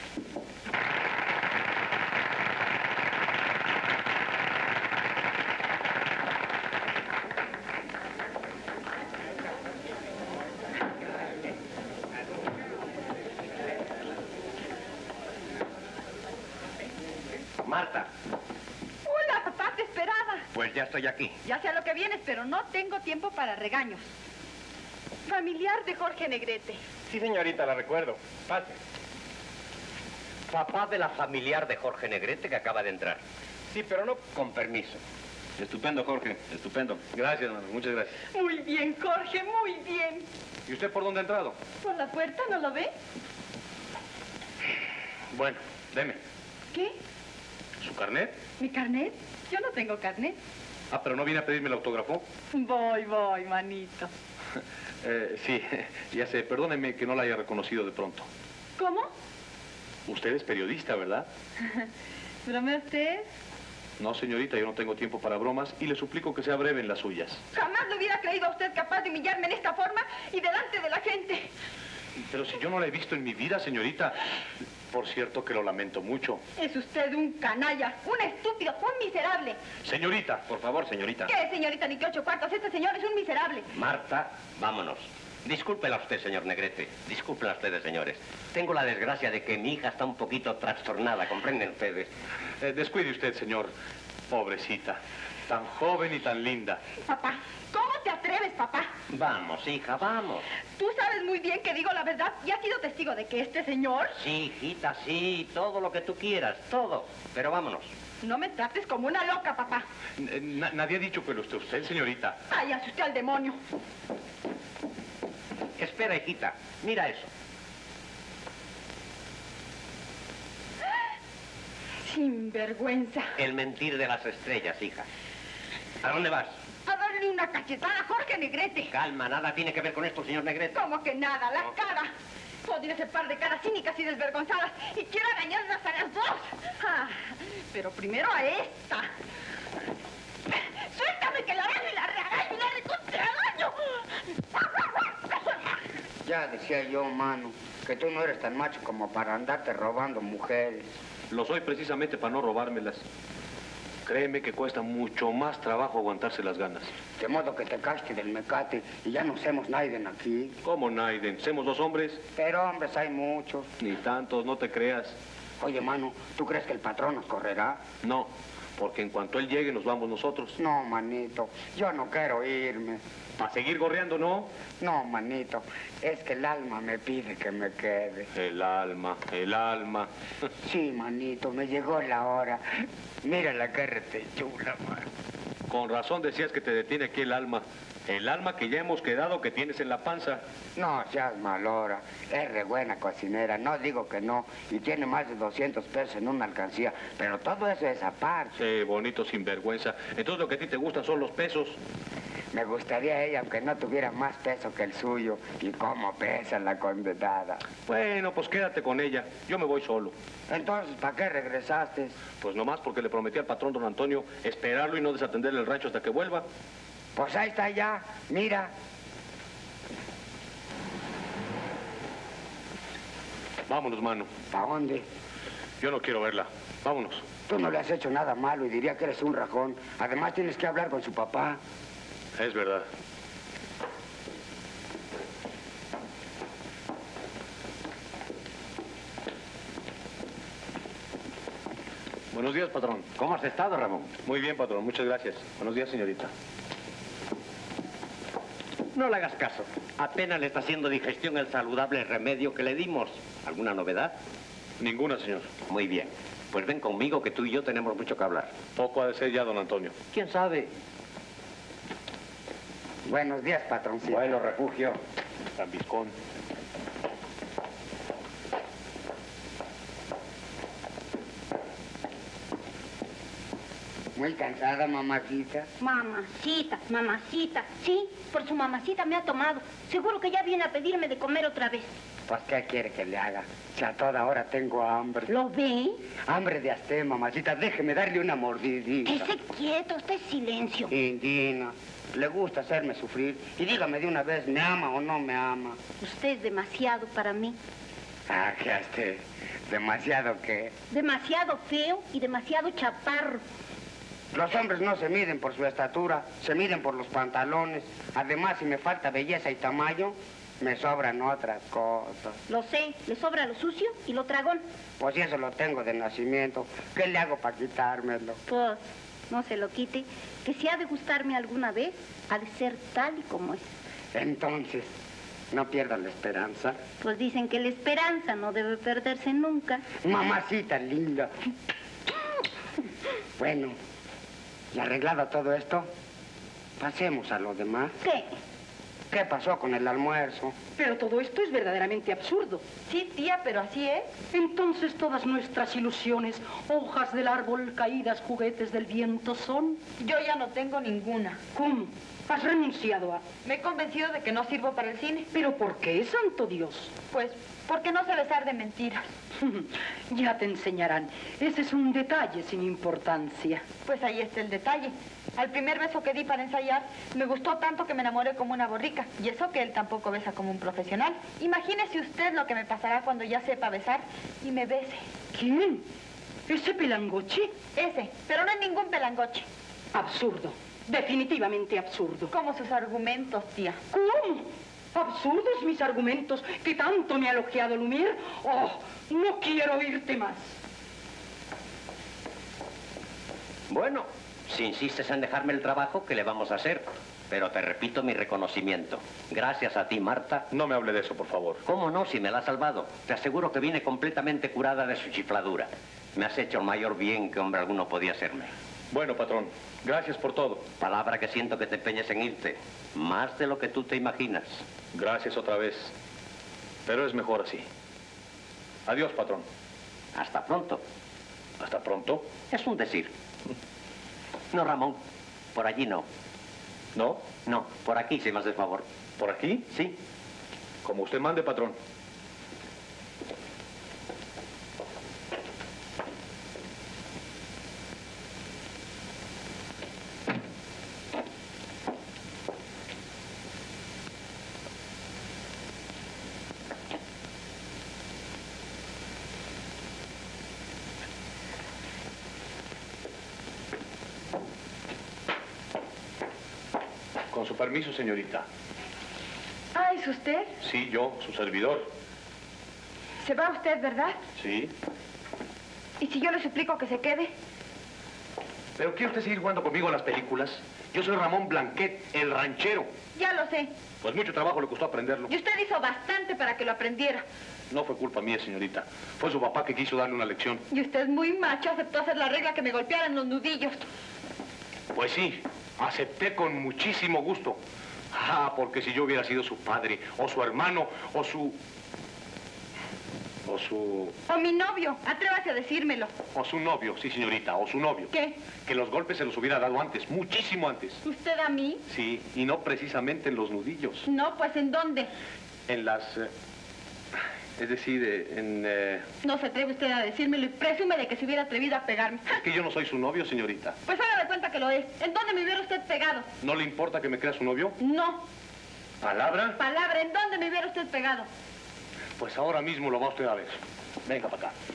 Marta, Hola, papá, te esperaba. pues ya estoy aquí. Ya sé a lo que vienes, pero no tengo tiempo para regaños. Familiar de Jorge Negrete. Sí, señorita, la recuerdo. Pase. Papá de la familiar de Jorge Negrete que acaba de entrar. Sí, pero no... Con permiso. Estupendo, Jorge, estupendo. Gracias, hermano, muchas gracias. Muy bien, Jorge, muy bien. ¿Y usted por dónde ha entrado? ¿Por la puerta no lo ve? Bueno, deme. ¿Qué? ¿Su carnet? ¿Mi carnet? Yo no tengo carnet. Ah, pero no viene a pedirme el autógrafo. Voy, voy, manito. Eh, sí, ya sé, perdóneme que no la haya reconocido de pronto. ¿Cómo? Usted es periodista, ¿verdad? ¿Bromea usted? No, señorita, yo no tengo tiempo para bromas y le suplico que sea breve en las suyas. Jamás lo hubiera creído a usted capaz de humillarme en esta forma y delante de la gente. Pero si yo no la he visto en mi vida, señorita. Por cierto que lo lamento mucho. Es usted un canalla, un estúpido, un miserable. Señorita. Por favor, señorita. ¿Qué, señorita, ni que ocho cuartos? Este señor es un miserable. Marta, vámonos. Discúlpela usted, señor Negrete. Discúlpela ustedes, señores. Tengo la desgracia de que mi hija está un poquito trastornada, ¿comprenden ustedes? Eh, descuide usted, señor. Pobrecita. Tan joven y tan linda. Papá, ¿cómo te atreves, papá? Vamos, hija, vamos. Tú sabes muy bien que digo la verdad y has sido testigo de que este señor... Sí, hijita, sí, todo lo que tú quieras, todo. Pero vámonos. No me trates como una loca, papá. Na- nadie ha dicho que lo esté usted, señorita. Váyase usted al demonio. Espera, hijita, mira eso. Sinvergüenza. El mentir de las estrellas, hija. ¿A dónde vas? A darle una cachetada a Jorge Negrete. Calma, nada tiene que ver con esto, señor Negrete. ¿Cómo que nada? La cara. Odio ese par de caras cínicas y desvergonzadas y quiero arañarlas a las dos. Ah, pero primero a esta. ¡Suéltame que la araño y la rearaño y la recontraaraño! Ya decía yo, mano, que tú no eres tan macho como para andarte robando mujeres. Lo soy precisamente para no robármelas. Créeme que cuesta mucho más trabajo aguantarse las ganas. De modo que te caste del mecate y ya no somos Naiden aquí. ¿Cómo Naiden? ¿Somos dos hombres? Pero hombres hay muchos. Ni tantos, no te creas. Oye, mano, ¿tú crees que el patrón nos correrá? No, porque en cuanto él llegue nos vamos nosotros. No, manito, yo no quiero irme. ¿Para seguir gorreando, no? No, manito, es que el alma me pide que me quede. El alma, el alma. Sí, manito, me llegó la hora. Mira la cara de chula, man. Con razón decías que te detiene aquí el alma. El alma que ya hemos quedado que tienes en la panza. No seas malora, es re buena cocinera, no digo que no, y tiene más de doscientos pesos en una alcancía, pero todo eso es aparte. Sí, bonito sinvergüenza. Entonces lo que a ti te gusta son los pesos. Me gustaría ella, aunque no tuviera más peso que el suyo, y cómo pesa la condenada. Bueno, pues quédate con ella, yo me voy solo. Entonces, ¿para qué regresaste? Pues nomás porque le prometí al patrón don Antonio esperarlo y no desatenderle el rancho hasta que vuelva. Pues ahí está ya, mira. Vámonos, mano. ¿Para dónde? Yo no quiero verla. Vámonos. Tú no le has hecho nada malo y diría que eres un rajón. Además, tienes que hablar con su papá. Es verdad. Buenos días, patrón. ¿Cómo has estado, Ramón? Muy bien, patrón. Muchas gracias. Buenos días, señorita. No le hagas caso. Apenas le está haciendo digestión el saludable remedio que le dimos. ¿Alguna novedad? Ninguna, señor. Muy bien. Pues ven conmigo que tú y yo tenemos mucho que hablar. Poco ha de ser ya, don Antonio. ¿Quién sabe? Buenos días, patroncito. Bueno, refugio. San Viscón. Muy cansada, mamacita. Mamacita, mamacita. Sí, por su mamacita me ha tomado. Seguro que ya viene a pedirme de comer otra vez. Pues, ¿qué quiere que le haga? Si a toda hora tengo hambre. ¿Lo ve? Hambre de asté, mamacita. Déjeme darle una mordidita. Quédese quieto, usted silencio. Indina, le gusta hacerme sufrir. Y dígame de una vez, ¿me ama o no me ama? Usted es demasiado para mí. Ah, que asté. ¿Demasiado qué? Demasiado feo y demasiado chaparro. Los hombres no se miden por su estatura, se miden por los pantalones. Además, si me falta belleza y tamaño, me sobran otras cosas. Lo sé, le sobra lo sucio y lo tragón. Pues eso lo tengo de nacimiento. ¿Qué le hago para quitármelo? Pues, no se lo quite. Que si ha de gustarme alguna vez, ha de ser tal y como es. Entonces, No pierdas la esperanza. Pues dicen que la esperanza no debe perderse nunca. Mamacita linda. Bueno, y arreglado todo esto, pasemos a lo demás. ¿Qué? ¿Qué pasó con el almuerzo? Pero todo esto es verdaderamente absurdo. Sí, tía, pero así es. Entonces todas nuestras ilusiones, hojas del árbol caídas, juguetes del viento son... Yo ya no tengo ninguna. ¿Cómo? ¿Has renunciado a...? Me he convencido de que no sirvo para el cine. ¿Pero por qué, santo Dios? Pues, porque no sé besar de mentiras. Ya te enseñarán. Ese es un detalle sin importancia. Pues ahí está el detalle. Al primer beso que di para ensayar, me gustó tanto que me enamoré como una borrica. Y eso que él tampoco besa como un profesional. Imagínese usted lo que me pasará cuando ya sepa besar y me bese. ¿Quién? ¿Ese pelangoche? Ese, pero no es ningún pelangoche. Absurdo. Definitivamente absurdo. Como sus argumentos, tía. ¿Cómo? ¿Absurdos mis argumentos que tanto me ha elogiado Lumière? Oh, no quiero oírte más. Bueno, si insistes en dejarme el trabajo, ¿qué le vamos a hacer? Pero te repito mi reconocimiento. Gracias a ti, Marta. No me hable de eso, por favor. ¿Cómo no? Si me la has salvado. Te aseguro que vine completamente curada de su chifladura. Me has hecho el mayor bien que hombre alguno podía hacerme. Bueno, patrón, gracias por todo. Palabra que siento que te empeñes en irte. Más de lo que tú te imaginas. Gracias otra vez. Pero es mejor así. Adiós, patrón. Hasta pronto. ¿Hasta pronto? Es un decir. No, Ramón. Por allí no. ¿No? No, por aquí, si me haces favor. ¿Por aquí? Sí. Como usted mande, patrón. Con su permiso, señorita. Ah, ¿es usted? Sí, yo, su servidor. ¿Se va usted, verdad? Sí. ¿Y si yo le suplico que se quede? ¿Pero quiere usted seguir jugando conmigo a las películas? Yo soy Ramón Blanquet, el ranchero. Ya lo sé. Pues mucho trabajo le costó aprenderlo. Y usted hizo bastante para que lo aprendiera. No fue culpa mía, señorita. Fue su papá que quiso darle una lección. Y usted, muy macho, aceptó hacer la regla que me golpearan los nudillos. Pues sí, acepté con muchísimo gusto. Ah, porque si yo hubiera sido su padre, o su hermano, o su... O su... O mi novio, atrévase a decírmelo. O su novio, sí, señorita, o su novio. ¿Qué? Que los golpes se los hubiera dado antes, muchísimo antes. ¿Usted a mí? Sí, y no precisamente en los nudillos. No, pues ¿en dónde? En las... eh, es decir, eh, en... eh, No se atreve usted a decírmelo y presume de que se hubiera atrevido a pegarme. es que yo no soy su novio, señorita. Pues haga de cuenta que lo es. ¿En dónde me hubiera usted pegado? ¿No le importa que me crea su novio? No. ¿Palabra? Palabra, ¿en dónde me hubiera usted pegado? Pues ahora mismo lo va usted a ver. Venga para acá.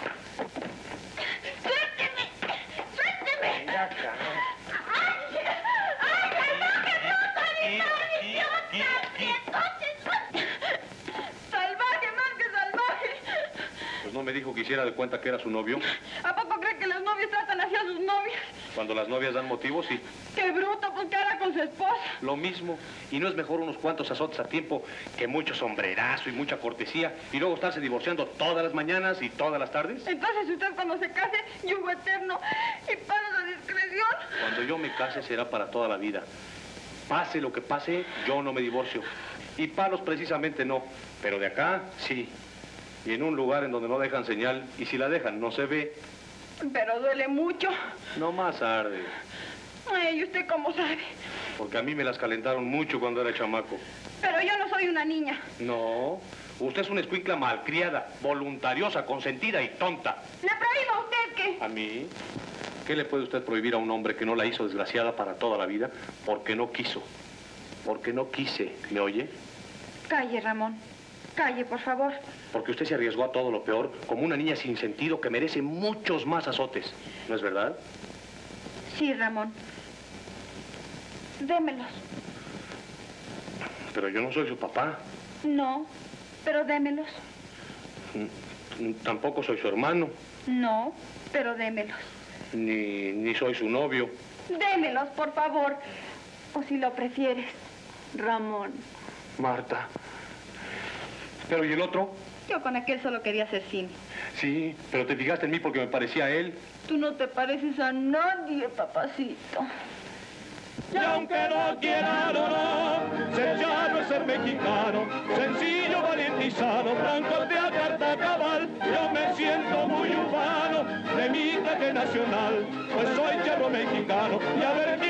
¡Suélteme! ¡Suélteme! Venga acá. ¡Ay! ¡Ay, salvaje, no, idiota! ¡Salvaje más que salvaje! Pues no me dijo que hiciera de cuenta que era su novio. ¿A poco cree que los novios tratan así a sus novias? Cuando las novias dan motivos, sí. ¡Qué bruto! Pues que hará con su esposa. Lo mismo. Y no es mejor unos cuantos azotes a tiempo que mucho sombrerazo y mucha cortesía y luego estarse divorciando todas las mañanas y todas las tardes. Entonces usted cuando se case, yugo eterno y para la discreción. Cuando yo me case será para toda la vida. Pase lo que pase, yo no me divorcio. Y palos precisamente no. Pero de acá, sí. Y en un lugar en donde no dejan señal, y si la dejan, no se ve. Pero duele mucho. No más arde. Ay, ¿y usted cómo sabe? Porque a mí me las calentaron mucho cuando era chamaco. Pero yo no soy una niña. No. Usted es una escuincla malcriada, voluntariosa, consentida y tonta. ¿Le prohíbo a usted que...? ¿A mí? ¿Qué le puede usted prohibir a un hombre que no la hizo desgraciada para toda la vida? Porque no quiso. Porque no quise. ¿Me oye? Calle, Ramón. Calle, por favor. Porque usted se arriesgó a todo lo peor, como una niña sin sentido que merece muchos más azotes. ¿No es verdad? Sí, Ramón. Démelos. Pero yo no soy su papá. No, pero démelos. Mm, Tampoco soy su hermano. No, pero démelos. Ni, ni soy su novio. Démelos, por favor. O si lo prefieres, Ramón. Marta, Pero ¿y el otro? Yo con aquel solo quería hacer cine. Sí, pero te fijaste en mí porque me parecía a él. Tú no te pareces a nadie, papacito. Y aunque no quiera, no, no, ser llano es ser mexicano, sencillo, valiente y sano, franco de a carta cabal, yo me siento muy urbano, de mi traje nacional, pues soy charro mexicano, y a ver